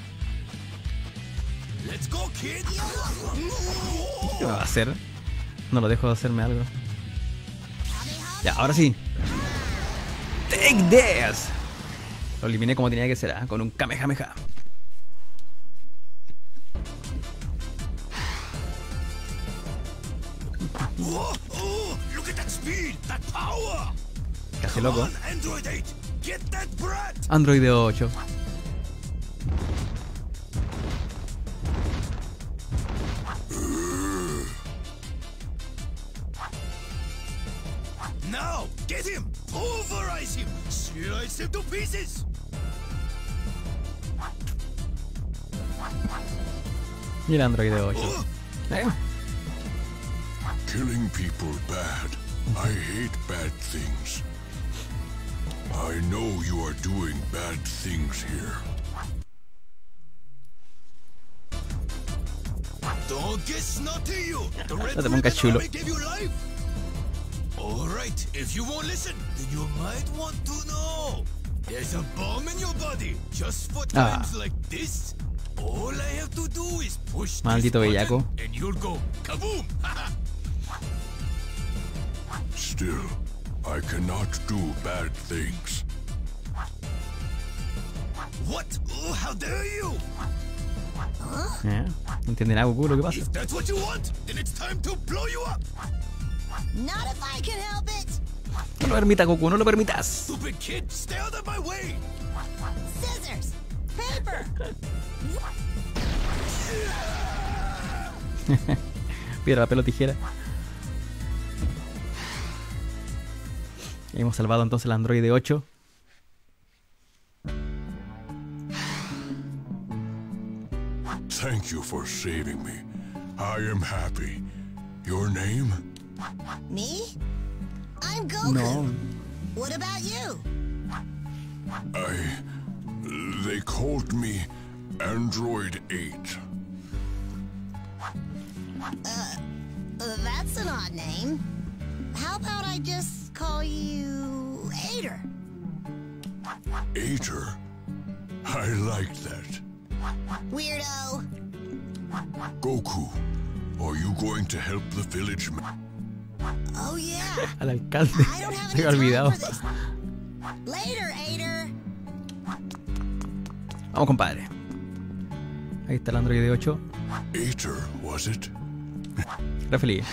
¿Qué me va a hacer? No lo dejo de hacerme algo. Ya, ahora sí. Take this. Lo eliminé como tenía que ser, ¿eh? Con un Kamehameha. Casi loco. Get that brat! Android 8. Now, get him! Pulverize him! Slice him to pieces! Y el Android 8. Killing people bad. I hate bad things. I know you are doing bad things here. Don't get snotty, you! The Red No te pongas Ribbon chulo. Army gave you life! Alright, if you won't listen, then you might want to know. There's a bomb in your body, just for times like this. All I have to do is push Maldito this bellaco. button and you'll go kaboom! Still, I cannot do bad things. What? Oh, how dare you! ¿Entenderá Goku lo que pasa? If that's what you want, then it's time to blow you up! Not if I can help it. No lo permita, Goku, no lo permitas. Stupid kid, stay out of my way! Scissors. Paper. Piedra, papel o tijera. Hemos salvado entonces el Android 8. Thank you for saving me. I am happy. Your name? Me? I'm Goku. No. What about you? They called me Android 8. That's an odd name. How about I just call you Ader? Ater? I like that. Weirdo. Goku, are you going to help the village Oh yeah. Al alcalde. I don't have Se any había olvidado. time for this. Later, Ader. Vamos, compadre. Ahí está el Android 8. Ater, was it? Era feliz.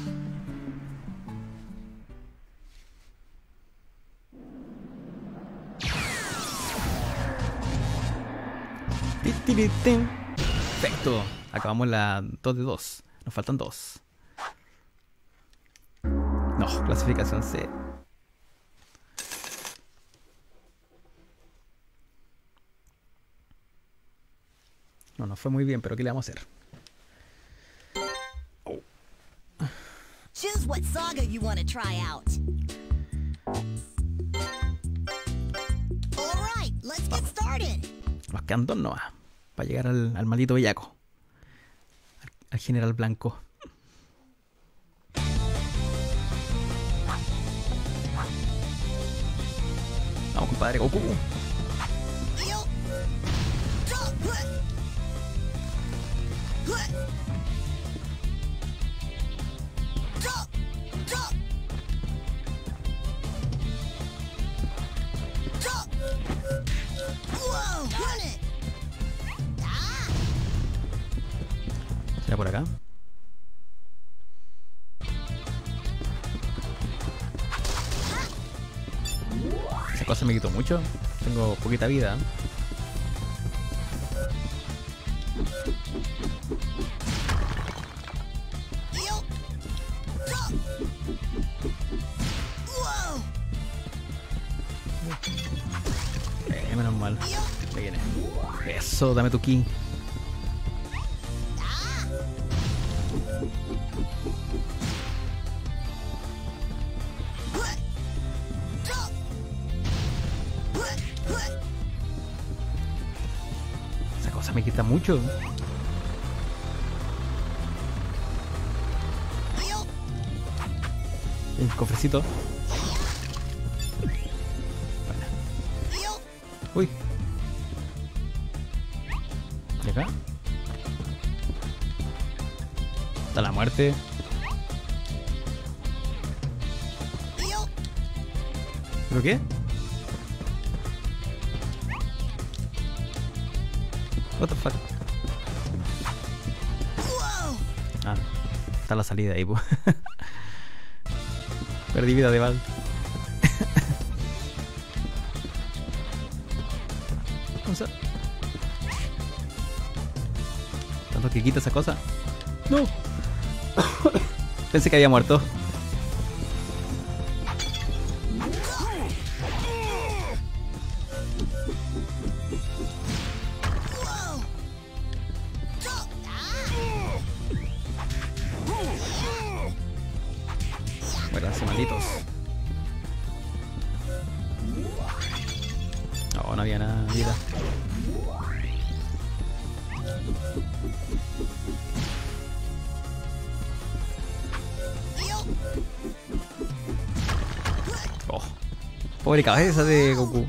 Perfecto. Acabamos la 2 de 2. Nos faltan 2. No, clasificación C. No, no fue muy bien, pero ¿qué le vamos a hacer? Choose what saga you want to try out. All right, let's get started. Nos quedan 2 nomás para llegar al maldito bellaco. Al general blanco. Vamos, compadre, Goku. Yo. Go. Whoa, run it. Ah. ¿Será por acá? Esa cosa me quitó mucho. Tengo poquita vida. Yo. Go. Whoa. Menos mal. Yo. Me viene. Eso, dame tu ki. Ah. Esa cosa me quita mucho. Yo. El cofrecito. Yo. Uy. ¿Y acá? Está la muerte. Yo. ¿Pero qué? What the fuck? Whoa. Ah, está la salida ahí, pues. Perdí vida de Val. avanza. Tanto que quita esa cosa. No. Pensé que había muerto. Muéranse, malditos. No, no había nada de vida. Oh, pobre cabeza de Goku.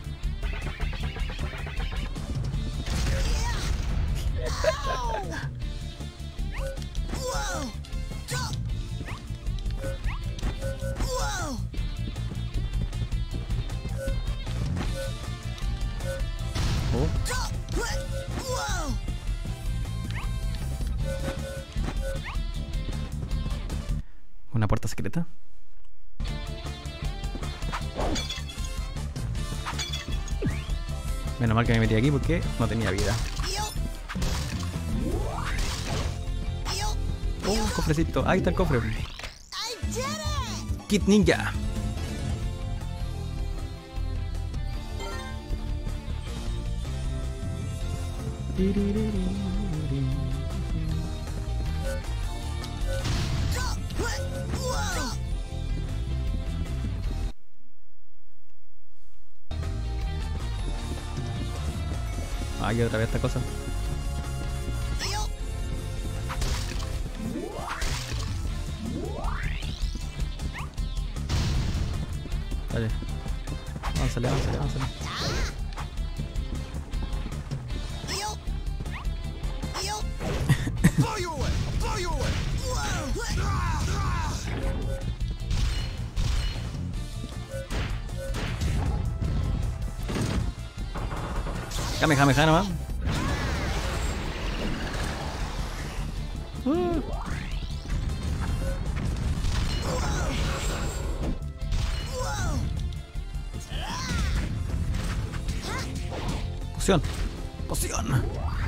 Una puerta secreta. Menos mal que me metí aquí porque no tenía vida. Oh, un cofrecito. Ahí está el cofre. Kid Ninja. Aquí otra vez esta cosa. Dale. Avánzale, avánzale, avánzale. Kamehameha nomás. Poción. Poción.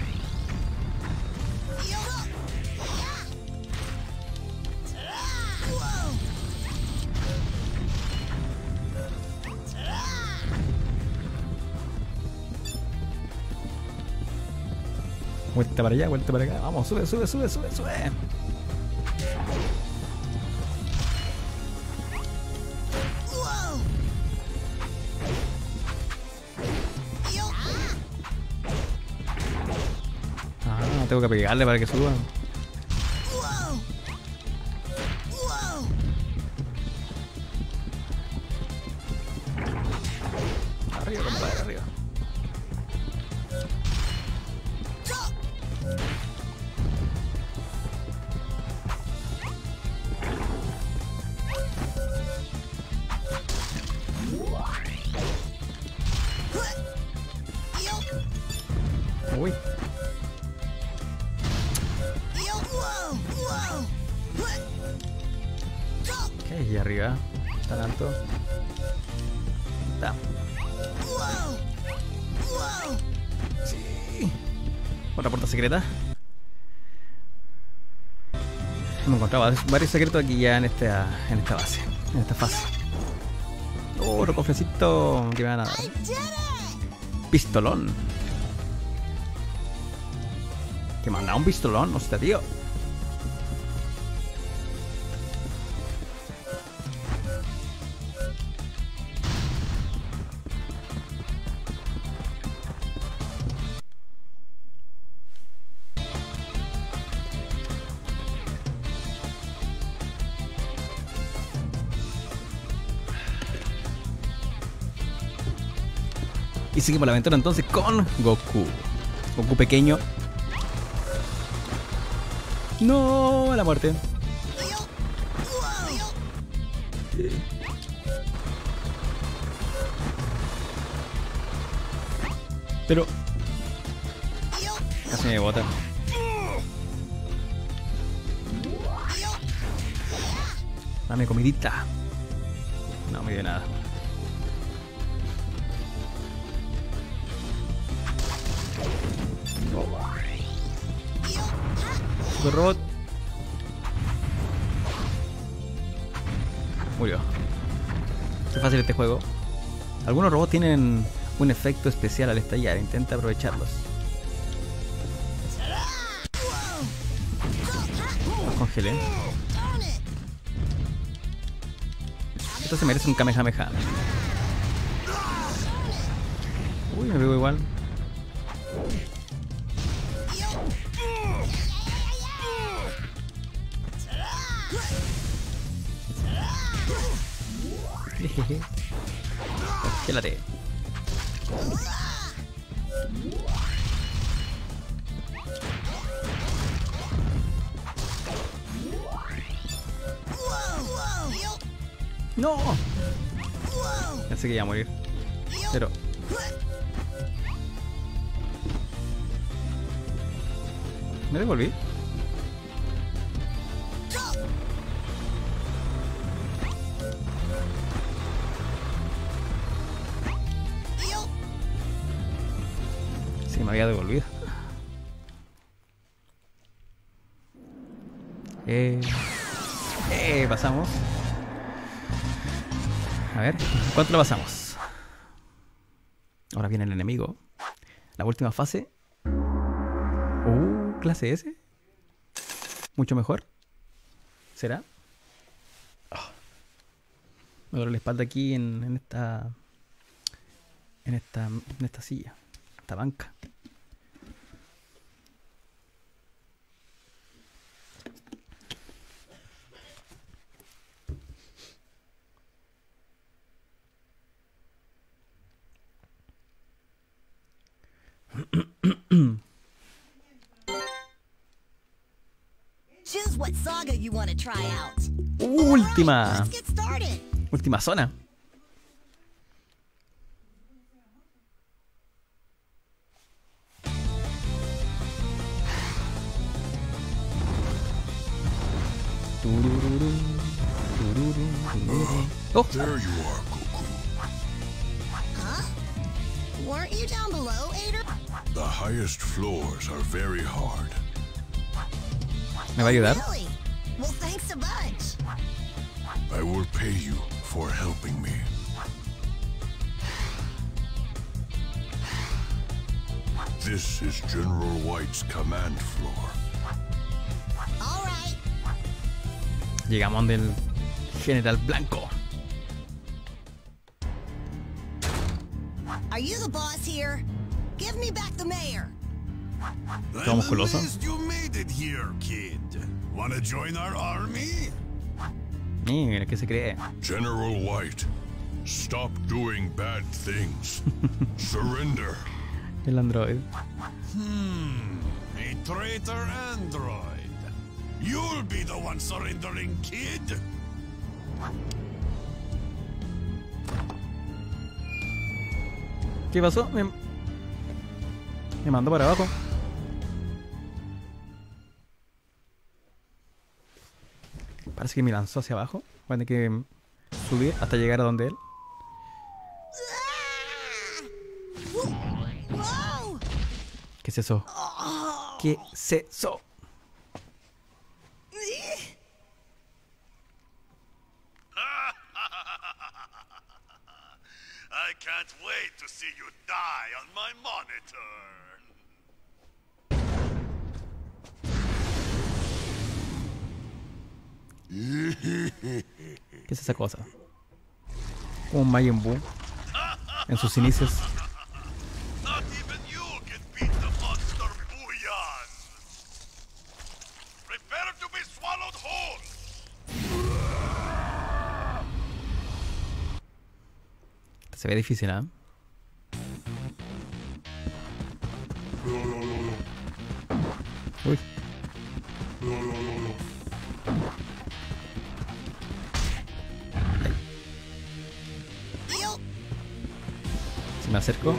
Vuelta para allá, vuelta para acá. Vamos, sube, sube, sube, sube, sube. Ah, tengo que pegarle para que suba. Arriba, compadre, arriba. Uy. Ok, y arriba. Tan alto. Está. Sí. Otra puerta secreta. Hemos encontrado varios secretos aquí ya en esta base. En esta fase. Oh, otro cofrecito que me van a dar. Pistolón. Que me han dado un pistolón, hostia, tío. Y seguimos la aventura entonces con Goku. Goku pequeño. No, la muerte. Pero casi me bota. Dame comidita. No me dio nada. Super robot. Murió. Qué fácil este juego. Algunos robots tienen un efecto especial al estallar. Intenta aprovecharlos. Los congelé. Esto se merece un Kamehameha. Uy, me veo igual. Congélate. No. Pensé que iba a morir. Pero me devolví. Sí, me había devolvido. Pasamos. A ver, ¿cuánto lo pasamos? Ahora viene el enemigo. La última fase. Clase S. Mucho mejor. ¿Será? Oh. Me duele la espalda aquí en esta silla. Esta banca. Choose what saga you want to try out. Última. Let's get started. Última zona. Oh. There you are, Goku. Huh? Weren't you down below, Ader? The highest floors are very hard. ¿Me va a ayudar? Really? Well, thanks a bunch. I will pay you for helping me. This is General White's command floor. All right. Llegamos del General Blanco. Are you the boss here? Give me back the mayor. I'm musculoso. amazed you made it here, kid. Wanna join our army? Mira, ¿qué se cree? General White, stop doing bad things. Surrender. El android. A traitor android. You'll be the one surrendering, kid. ¿Qué pasó? Me mandó para abajo. Parece que me lanzó hacia abajo. Voy a tener que subir hasta llegar a donde él. Whoa! ¿Qué es eso? ¿Qué es eso? I can't wait to see you die on my monitor. ¿Qué es esa cosa? Un Majin Buu en sus inicios. Not even you can beat the monster Booyan. Prepare to be swallowed whole. Se ve difícil, ¿eh? Uy. Si me acerco.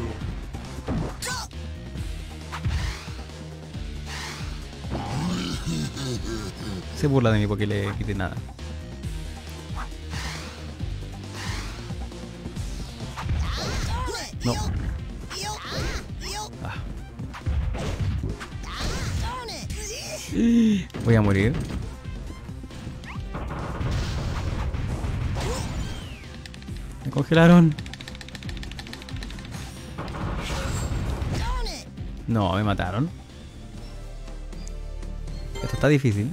Se burla de mí porque le quité nada. No. Ah. Voy a morir. Me congelaron. No, me mataron. Esto está difícil.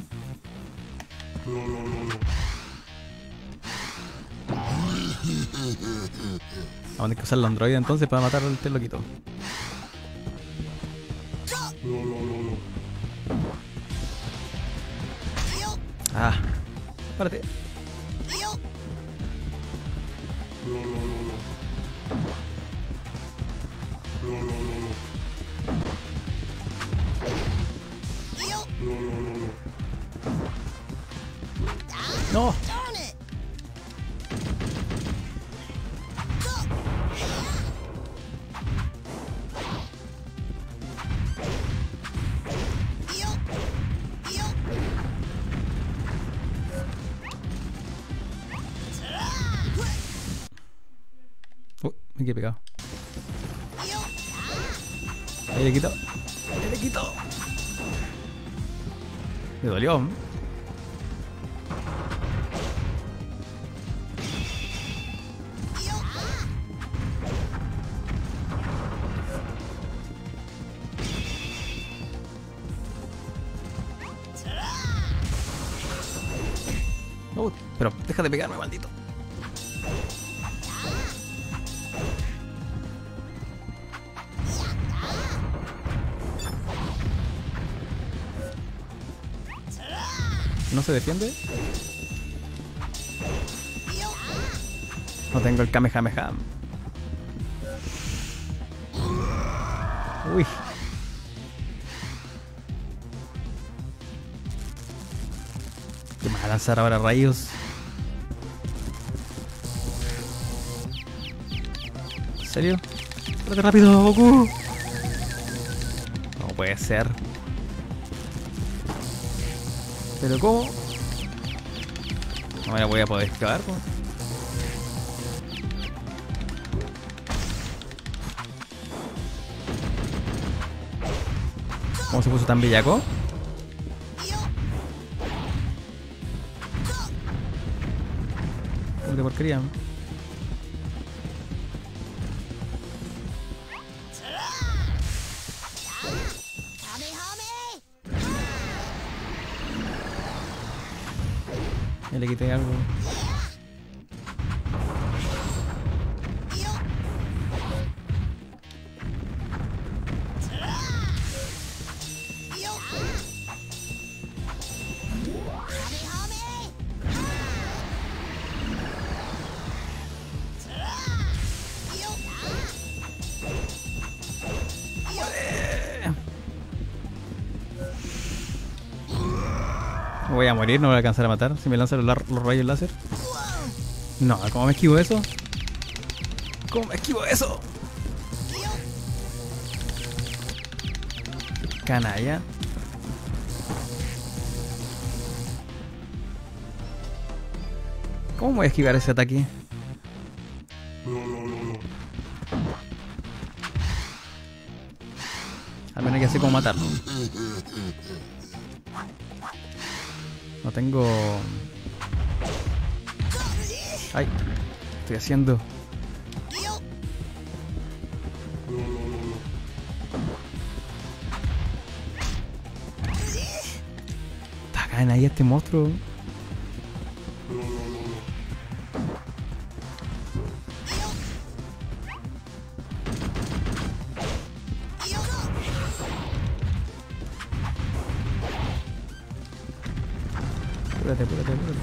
Vamos a tener que usar el androide entonces para matar al este loquito. Ah, párate. No. Me quedé pegado. Ahí le quito. Ahí le quito. Me dolió. Pero deja de pegarme, maldito. ¿No se defiende? No tengo el Kamehameha. Uy. ¿Qué me va a lanzar ahora rayos? ¿En serio? ¡Espérate rápido, Goku! No puede ser. ¿Pero cómo? No me la voy a poder esquivar, ¿no? ¿Cómo se puso tan bellaco? ¡Qué porquería! Ya le quité algo. Voy a morir, no voy a alcanzar a matar si me lanzan los rayos láser. No, ¿cómo me esquivo eso? ¿Cómo me esquivo eso? Canalla. ¿Cómo voy a esquivar ese ataque? Al menos ya sé cómo matarlo. No tengo... Ay, ¿qué estoy haciendo? Está acá en ahí este monstruo. Apúrate, apúrate, apúrate.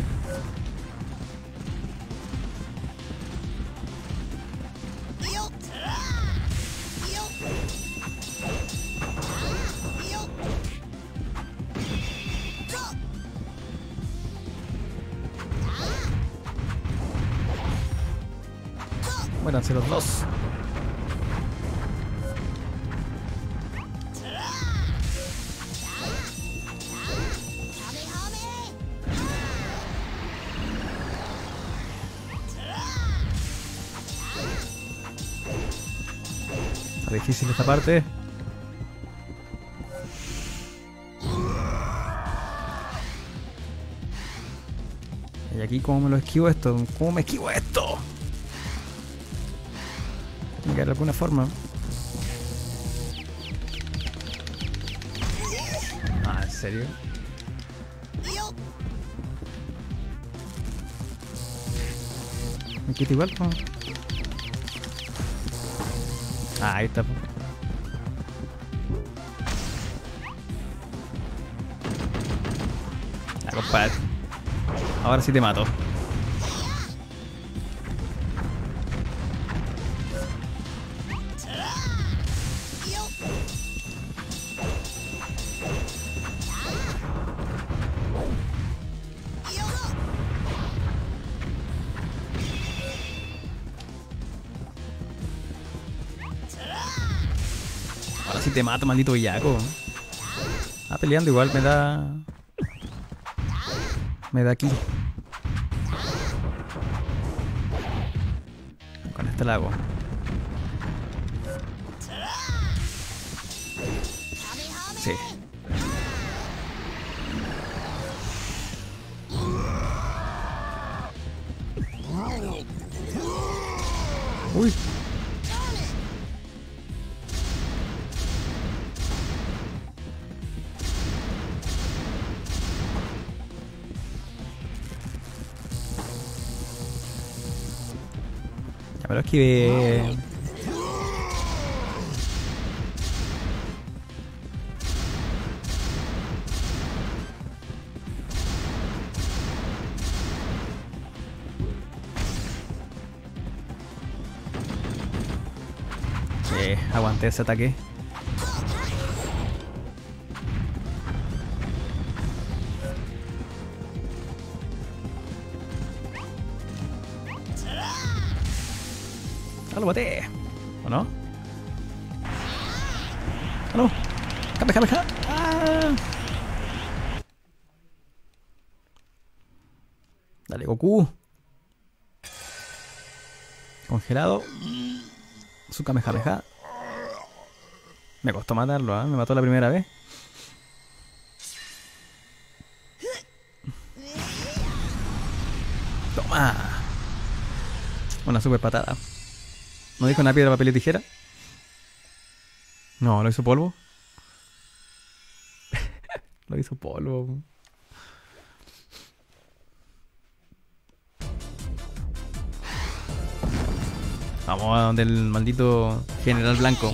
Muéranse los dos. Está difícil esta parte. Y aquí, ¿cómo me lo esquivo esto? ¿Cómo me esquivo esto? Tiene que haber alguna forma. Ah, ¿en serio? Me quita igual, po. Ah, ahí está, po. Ah, compadre. Ahora sí te mato. Ahora sí te mato, maldito bellaco. Ah, peleando igual me da... Me da aquí. Con este lago. Sí. Uy. Ya me lo esquivé. Aguanté ese ataque. Ah, lo boté. ¿O no? Ah, no. Kamehameha. Ah. Dale, Goku. Congelado. Su Kamehameha. Me costó matarlo, ¿eh? Me mató la primera vez. Toma. Una super patada. ¿No dijo una piedra, papel y tijera? No, ¿lo hizo polvo? Lo hizo polvo. Vamos a donde el maldito general blanco.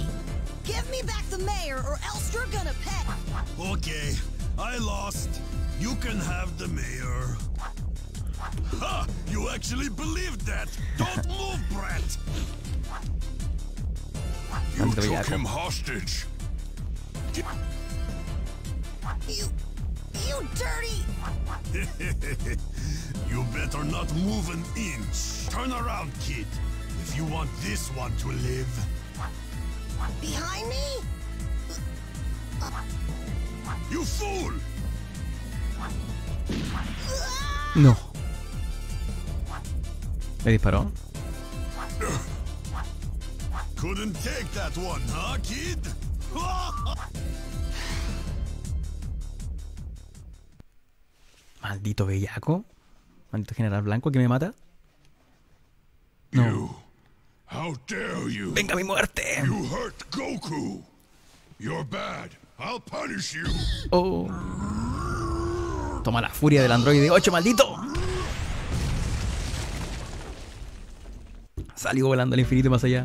Okay, I lost. You can have the mayor. Ha! You actually believed that. Don't move, brat. You took him hostage. You dirty! You better not move an inch. Turn around, kid. If you want this one to live. Behind me? You fool! No. ¿Me disparó? Couldn't take that one, huh, kid? Maldito bellaco. Maldito general blanco que me mata. No. You. How dare you? Venga mi muerte. You hurt Goku. You're bad. I'll punish you. Oh. Toma la furia del androide 8, maldito. Salió volando al infinito y más allá.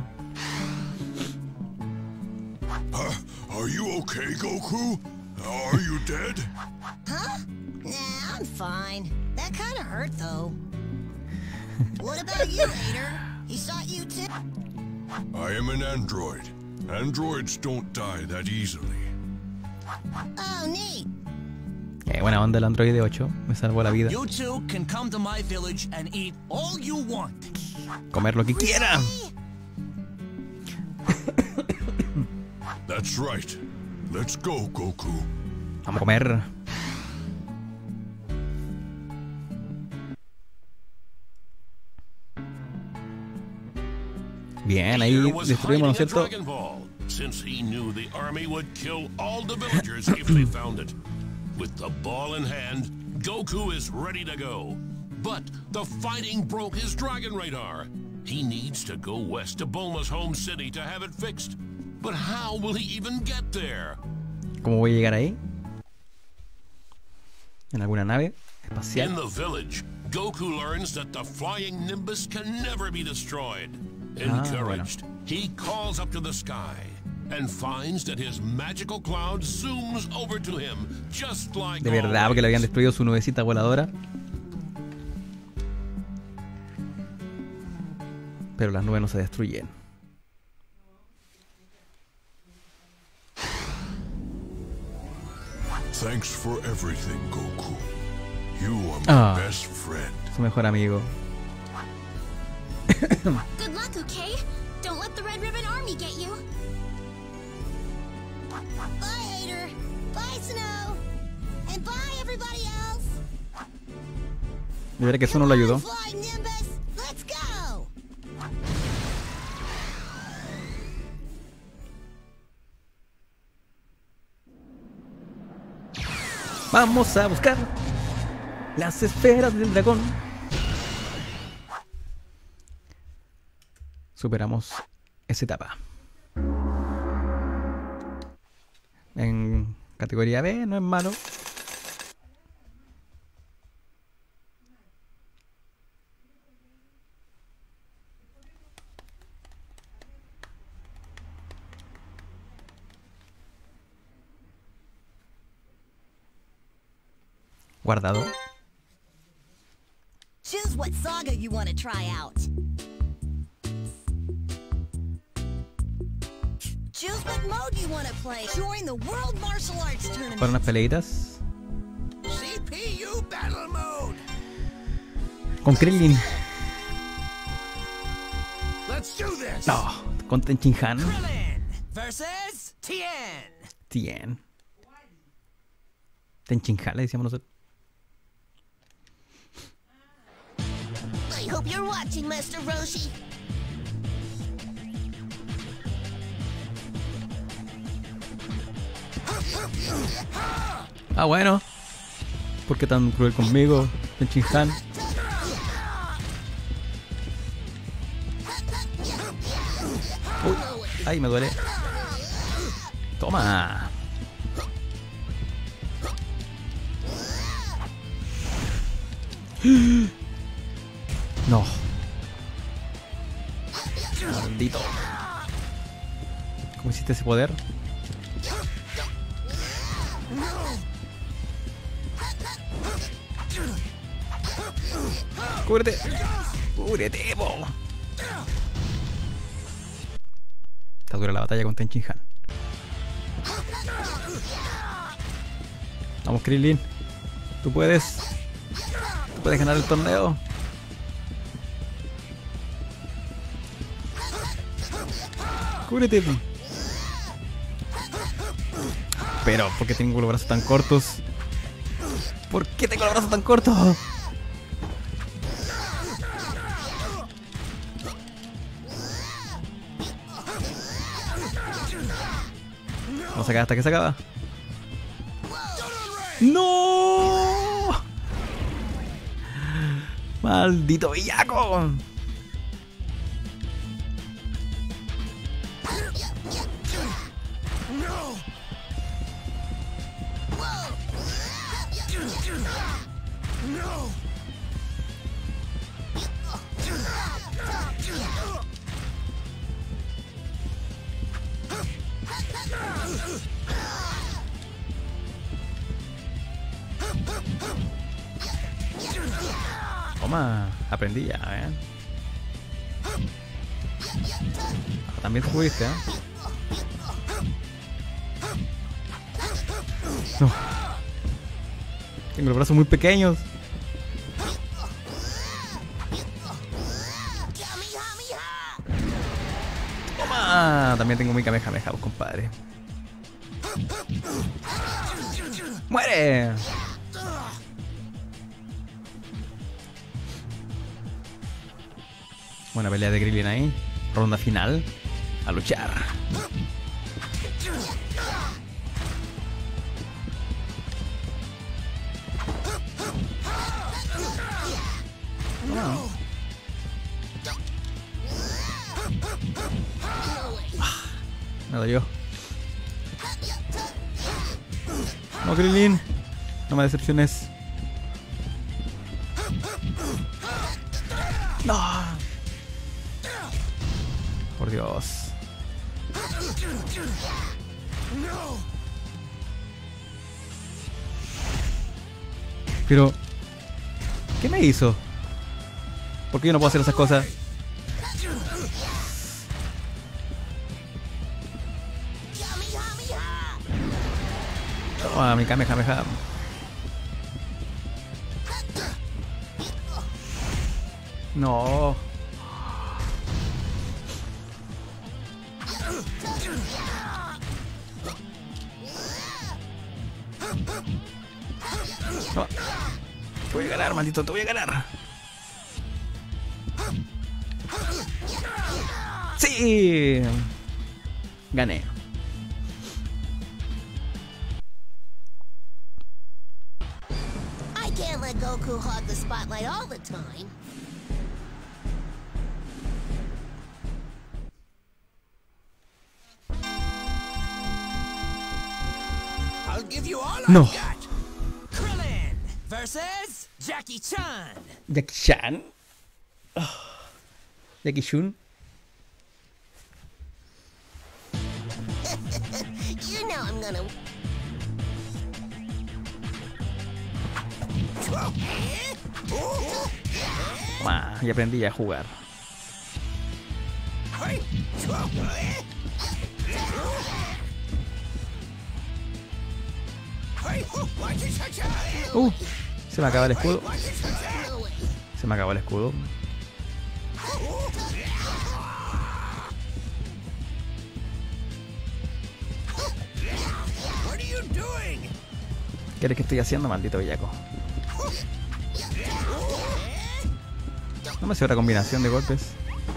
Are you okay, Goku? Are you dead? Huh? Nah, I'm fine. That kind of hurt, though. What about you, Vader? He shot you too? I am an android. Androids don't die that easily. Oh, neat. Buena onda el androide 8. Me salvó la vida. You two can come to my village and eat all you want. Comer lo que quiera. That's right. Let's go, Goku. Vamos a comer. Bien, ahí destruimos, ¿no es cierto? Since he knew the army would kill all the villagers if they found it. With the ball in hand, Goku is ready to go. But the fighting broke his dragon radar. He needs to go west to Bulma's home city to have it fixed. But how will he even get there? ¿Cómo voy a llegar ahí? ¿En alguna nave In espacial? the village, Goku learns that the flying Nimbus can never be destroyed. bueno. Encouraged, he calls up to the sky and finds that his magical cloud zooms over to him, just like De verdad, porque le habían always. destruido su nubecita voladora. Pero las nubes no se destruyen. Thanks for everything, Goku. You are my Ah. best friend. Su mejor amigo. Good luck, okay? Don't let the Red Ribbon Army get you. Bye, Hater. Bye, Snow. And bye, everybody else. De verdad que eso no lo ayudó. Flying Nimbus, let's go. Vamos a buscar las esferas del dragón. Superamos esa etapa. En categoría B no es malo. Guardado. Choose what saga you want to try out. Choose what mode you want to play. Join the World Martial Arts Tournament. Para unas peleitas. CPU battle mode. Con Krillin. Let's do this. No, con Tenchin Han. Krillin versus Tien. Tien. Tenchin Han le decíamos nosotros. I hope you're watching, Master Roshi. Ah, bueno. ¿Por qué tan cruel conmigo, Tenchin Han? Uy, ay, me duele. Toma. No. Maldito. ¿Cómo hiciste ese poder? ¡Cúbrete! ¡Cúbrete, po! Está dura la batalla con Tenchin Han. Vamos, Krillin. Tú puedes. Tú puedes ganar el torneo. Cúbrete. Pero, ¿por qué tengo los brazos tan cortos? ¿Por qué tengo los brazos tan cortos? Vamos a sacar hasta que se acaba. ¡No! ¡Maldito villaco! Toma, aprendí ya, ¿eh? También te pudiste, ¿eh? No. Tengo los brazos muy pequeños. Toma, también tengo mi Kamehameha, compadre. ¡Muere! Buena pelea de Krillin ahí. Ronda final. A luchar. Me dolió. No, Krillin. No me decepciones. No. Por Dios. Pero ¿qué me hizo? ¿Por qué yo no puedo hacer esas cosas? Toma mi Kamehameha. No. No. Te voy a ganar, maldito, te voy a ganar. ¡Sí! Gané. I can't let Goku hog the spotlight all the time. I'll give you all No. I've got. Krillin versus Jackie Chan. Jackie Chan. Oh. Jackie Chun. You know I'm gonna. Y aprendí a jugar. Se me acaba el escudo. Se me acabó el escudo. ¿Qué eres que estoy haciendo, maldito bellaco? No me hace otra combinación de golpes.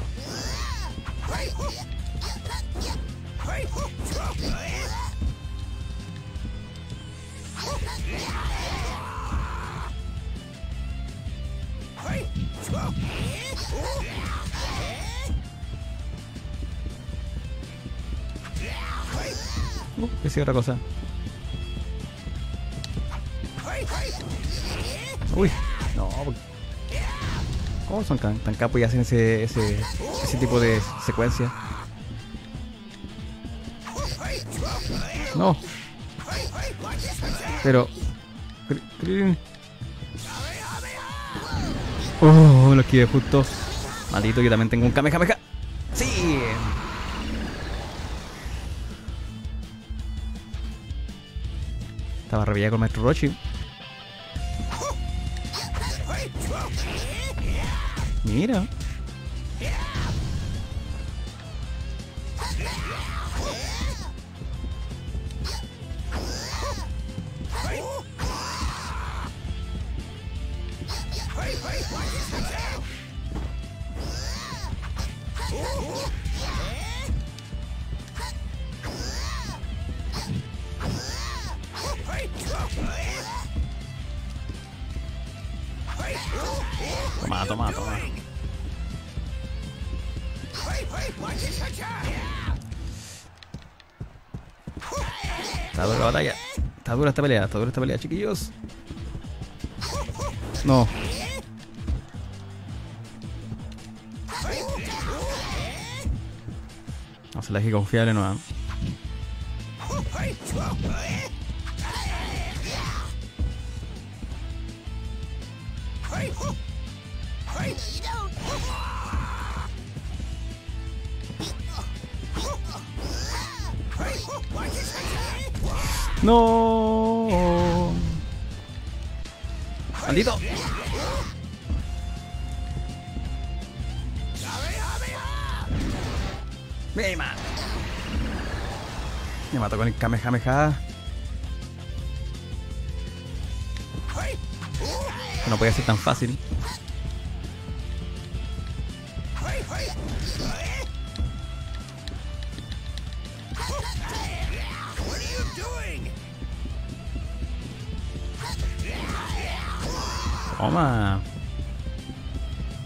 ¿Qué sigue otra cosa? Uy, no. ¿Cómo son tan capos y hacen ese tipo de secuencia? No. Pero... Oh, lo esquivé justo. Maldito, yo también tengo un Kamehameha. ¡Sí! Estaba revillado con Maestro Roshi. Mira. Toma. Está dura la batalla. Está dura esta pelea, chiquillos. No. No se la dejé confiable, no. No. Maldito. Me mató con el Kamehameha. No puede ser tan fácil. Toma.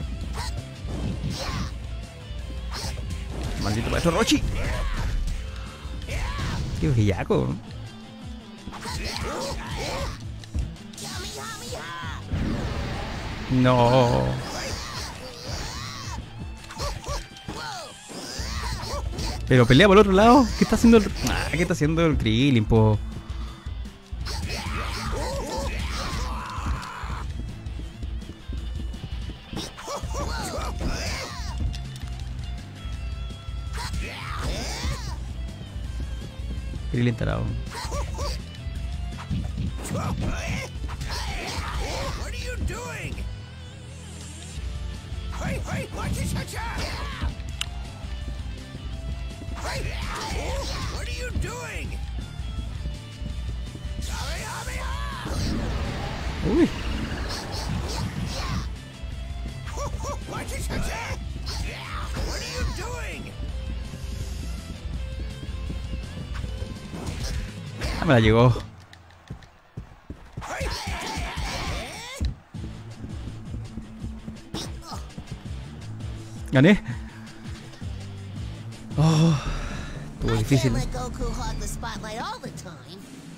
Maldito maestro Rochi. Qué bellaco. No. Pero pelea por el otro lado. ¿Qué está haciendo el... ¿qué está haciendo el Krillin, po? Krillin tarado. What are you doing? Hey, hey, what is that? What are you doing? Uy. What is that? What are you doing? Me la llegó. Gané. Oh, estuvo I difícil. can't let Goku hog the spotlight all the time.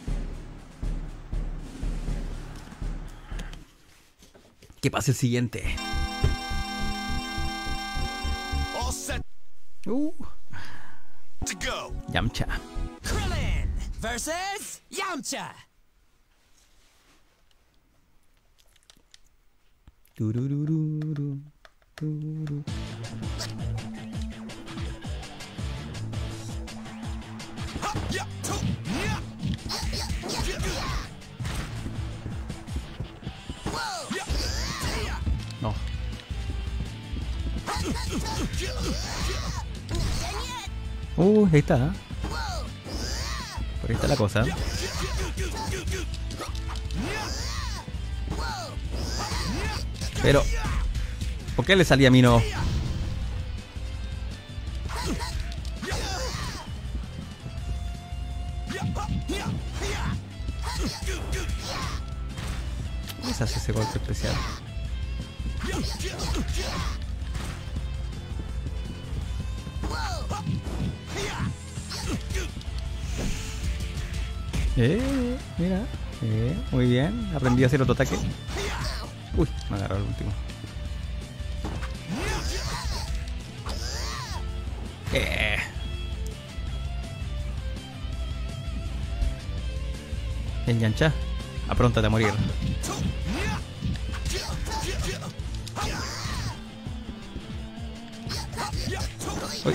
¿Qué pasa el siguiente? All set Uh, to go. Yamcha. Krillin versus Yamcha. Tururururu, tururu. No. Ahí está. Por ahí está la cosa. Pero, ¿por qué le salía a mí no? ¿Cómo se hace ese golpe especial? Mira. Muy bien. Aprendí a hacer otro ataque. Uy, me agarró el último. Engancha. Apróntate a morir. Uy.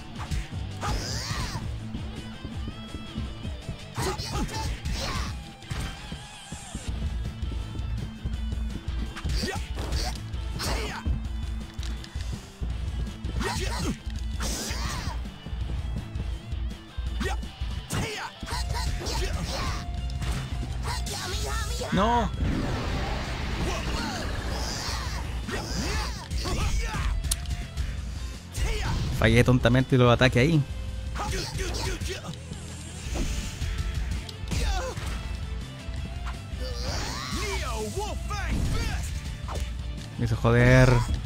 No. Fallé tontamente los ataques ahí. Me hizo joder.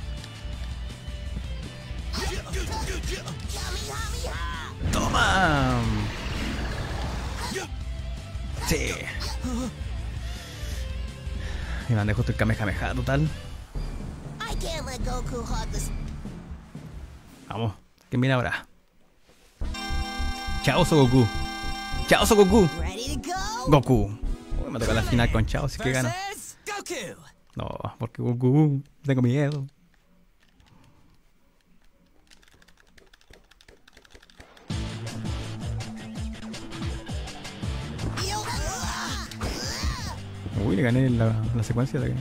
Toma. Sí. Y me mandé justo el Kamehameha total. I can't let Goku hog the Vamos, ¿quién viene ahora? Chao Son Goku. Chao Son Goku. ready to go. Goku. Uy, me toca la final con Chao, si es que gano. Versus Goku. No, porque Goku. Tengo miedo. Uy, le gané la secuencia de...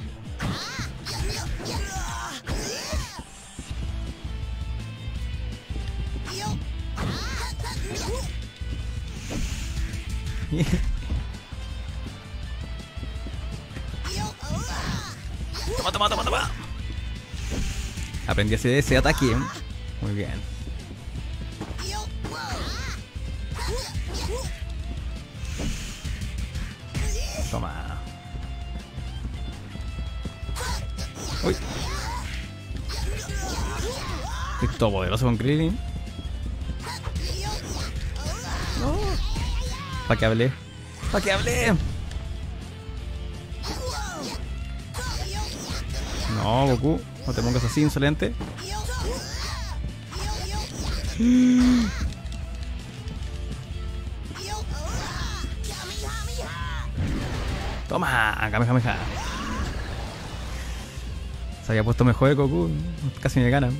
Toma. Aprendí a hacer ese ataque. Muy bien. Toma. Uy. Estoy todo poderoso con Krillin. ¿Para qué hablé? ¿Para qué hablé? No, Goku, no te pongas así, insolente. Toma, Kamehameha. Se había puesto mejor Goku, casi me ganan.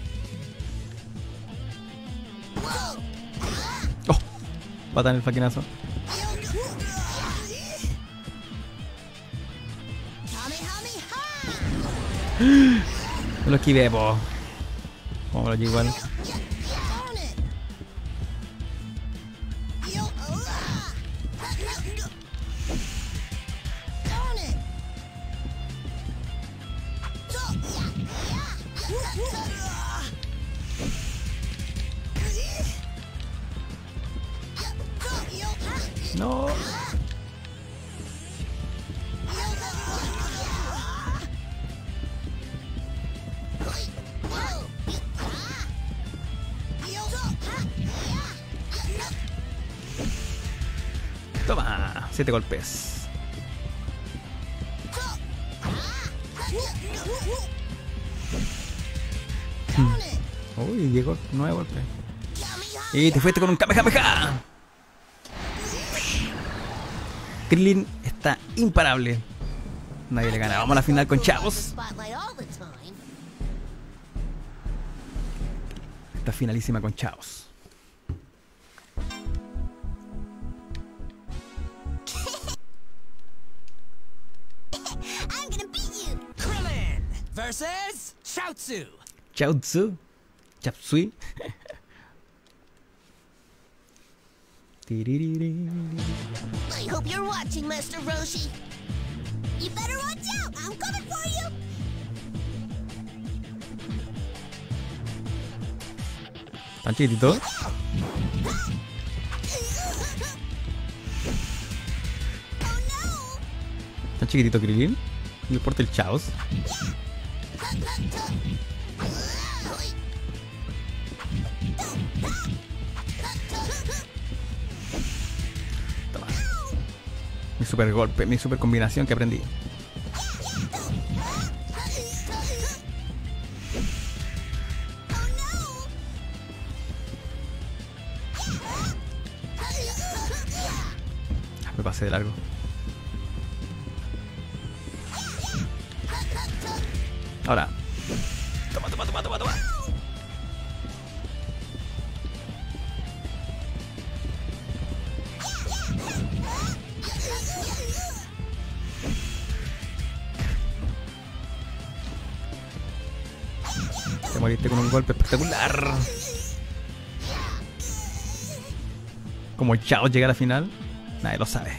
Oh, pata en el faquinazo. Me lo esquivé, po. Como lo igual. No. Toma, 7 golpes. Uy, llegó 9 golpes. Y te fuiste con un Kamehameha. Krillin está imparable. Nadie le gana. Vamos a la final con chavos. Está finalísima con chavos. I'm gonna beat you. Krillin versus Chaozu. Chaozu. Chapsui. I hope you're watching, Master Roshi. You better watch out. I'm coming for you. ¿Tan chiquitito? Oh no. ¿Tan chiquitito Krillin? ¿Le importa el Chaos? Toma. Mi super golpe, mi super combinación que aprendí. Me pasé de largo. Ahora. Toma, toma, toma, toma, toma. Te moriste con un golpe espectacular. Como el Chao llega a la final, nadie lo sabe.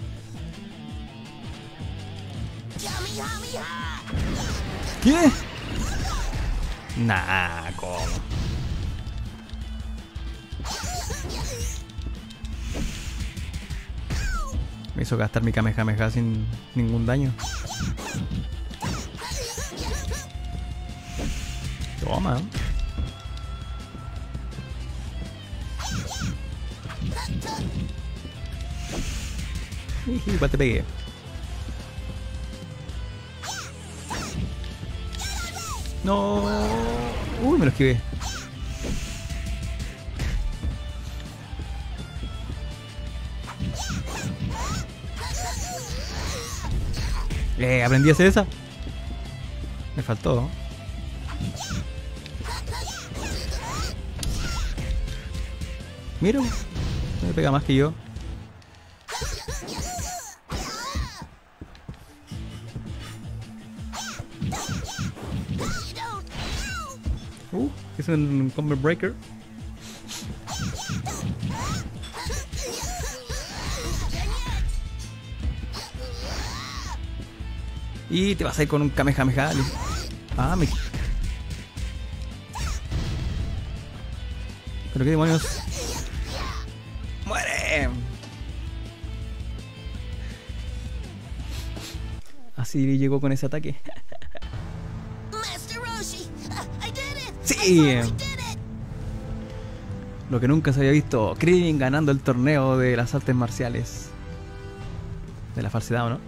¿Qué? Nah, ¿cómo? Me hizo gastar mi Kamehameha sin ningún daño. Toma. Igual te pegué. No. Uy, me lo esquivé. Aprendí a hacer esa. Me faltó. Mira, me pega más que yo. Es un combo breaker. Y te vas a ir con un Kamehameha. Ah, me... ¿Pero qué demonios? ¡Muere! Así llegó con ese ataque. Master Roshi, I did it. Sí. I finally did it. Lo que nunca se había visto. Krillin ganando el torneo de las artes marciales. De la falsedad, ¿o no?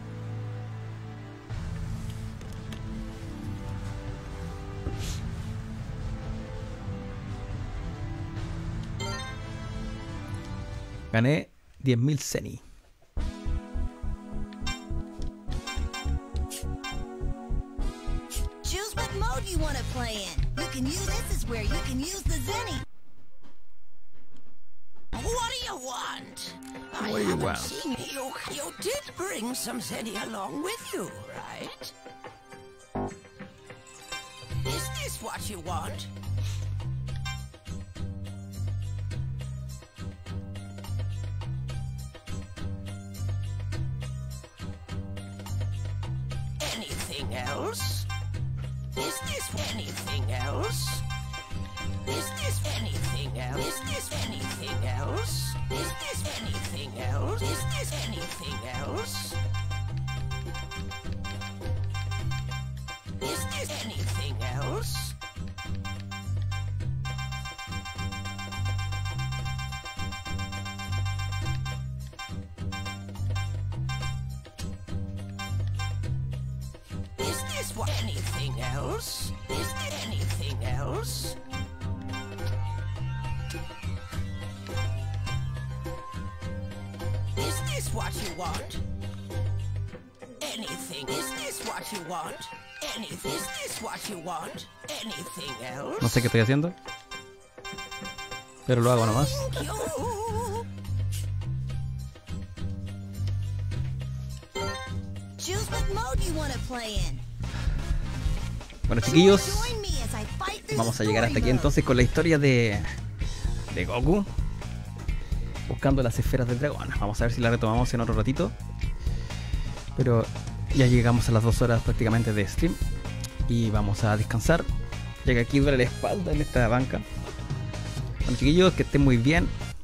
Gané 10.000 Zeni. Choose what mode you want to play in. You can use this is where you can use the Zenny. What do you want? What do you want? Seen you. You did bring some Zenny along with you, right? Is this what you want? Anything else? Is this anything else? Is this anything else? Is this anything else? Is this anything else? Is this anything else? Is this anything else? Is this what anything else? Is there anything else? Is this what you want? Anything? Is this what you want? Anything? Is this what you want? Anything else? No sé qué estoy haciendo, pero lo hago nomás. Thank you. Choose what mode you want to play in. Bueno, chiquillos, Join me as I fight through vamos the a llegar hasta story aquí mode. entonces con la historia de Goku buscando las esferas del dragón. Vamos a ver si la retomamos en otro ratito, pero ya llegamos a las 2 horas prácticamente de stream y vamos a descansar, ya que aquí duele la espalda en esta banca. Bueno, chiquillos, que estén muy bien.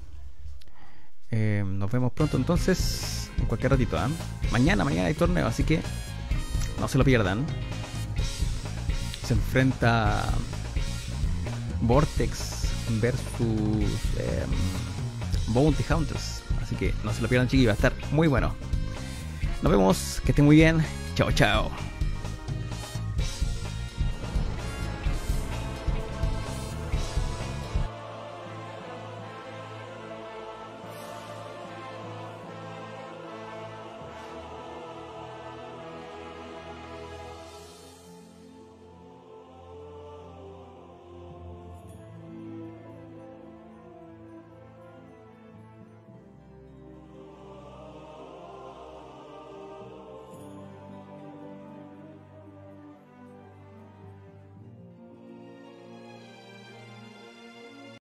Nos vemos pronto entonces, en cualquier ratito, ¿eh? Mañana hay torneo, así que no se lo pierdan. Se enfrenta Vortex versus Bounty Hunters, así que no se lo pierdan, chiquillos, va a estar muy bueno. Nos vemos, que estén muy bien. Chao, chao.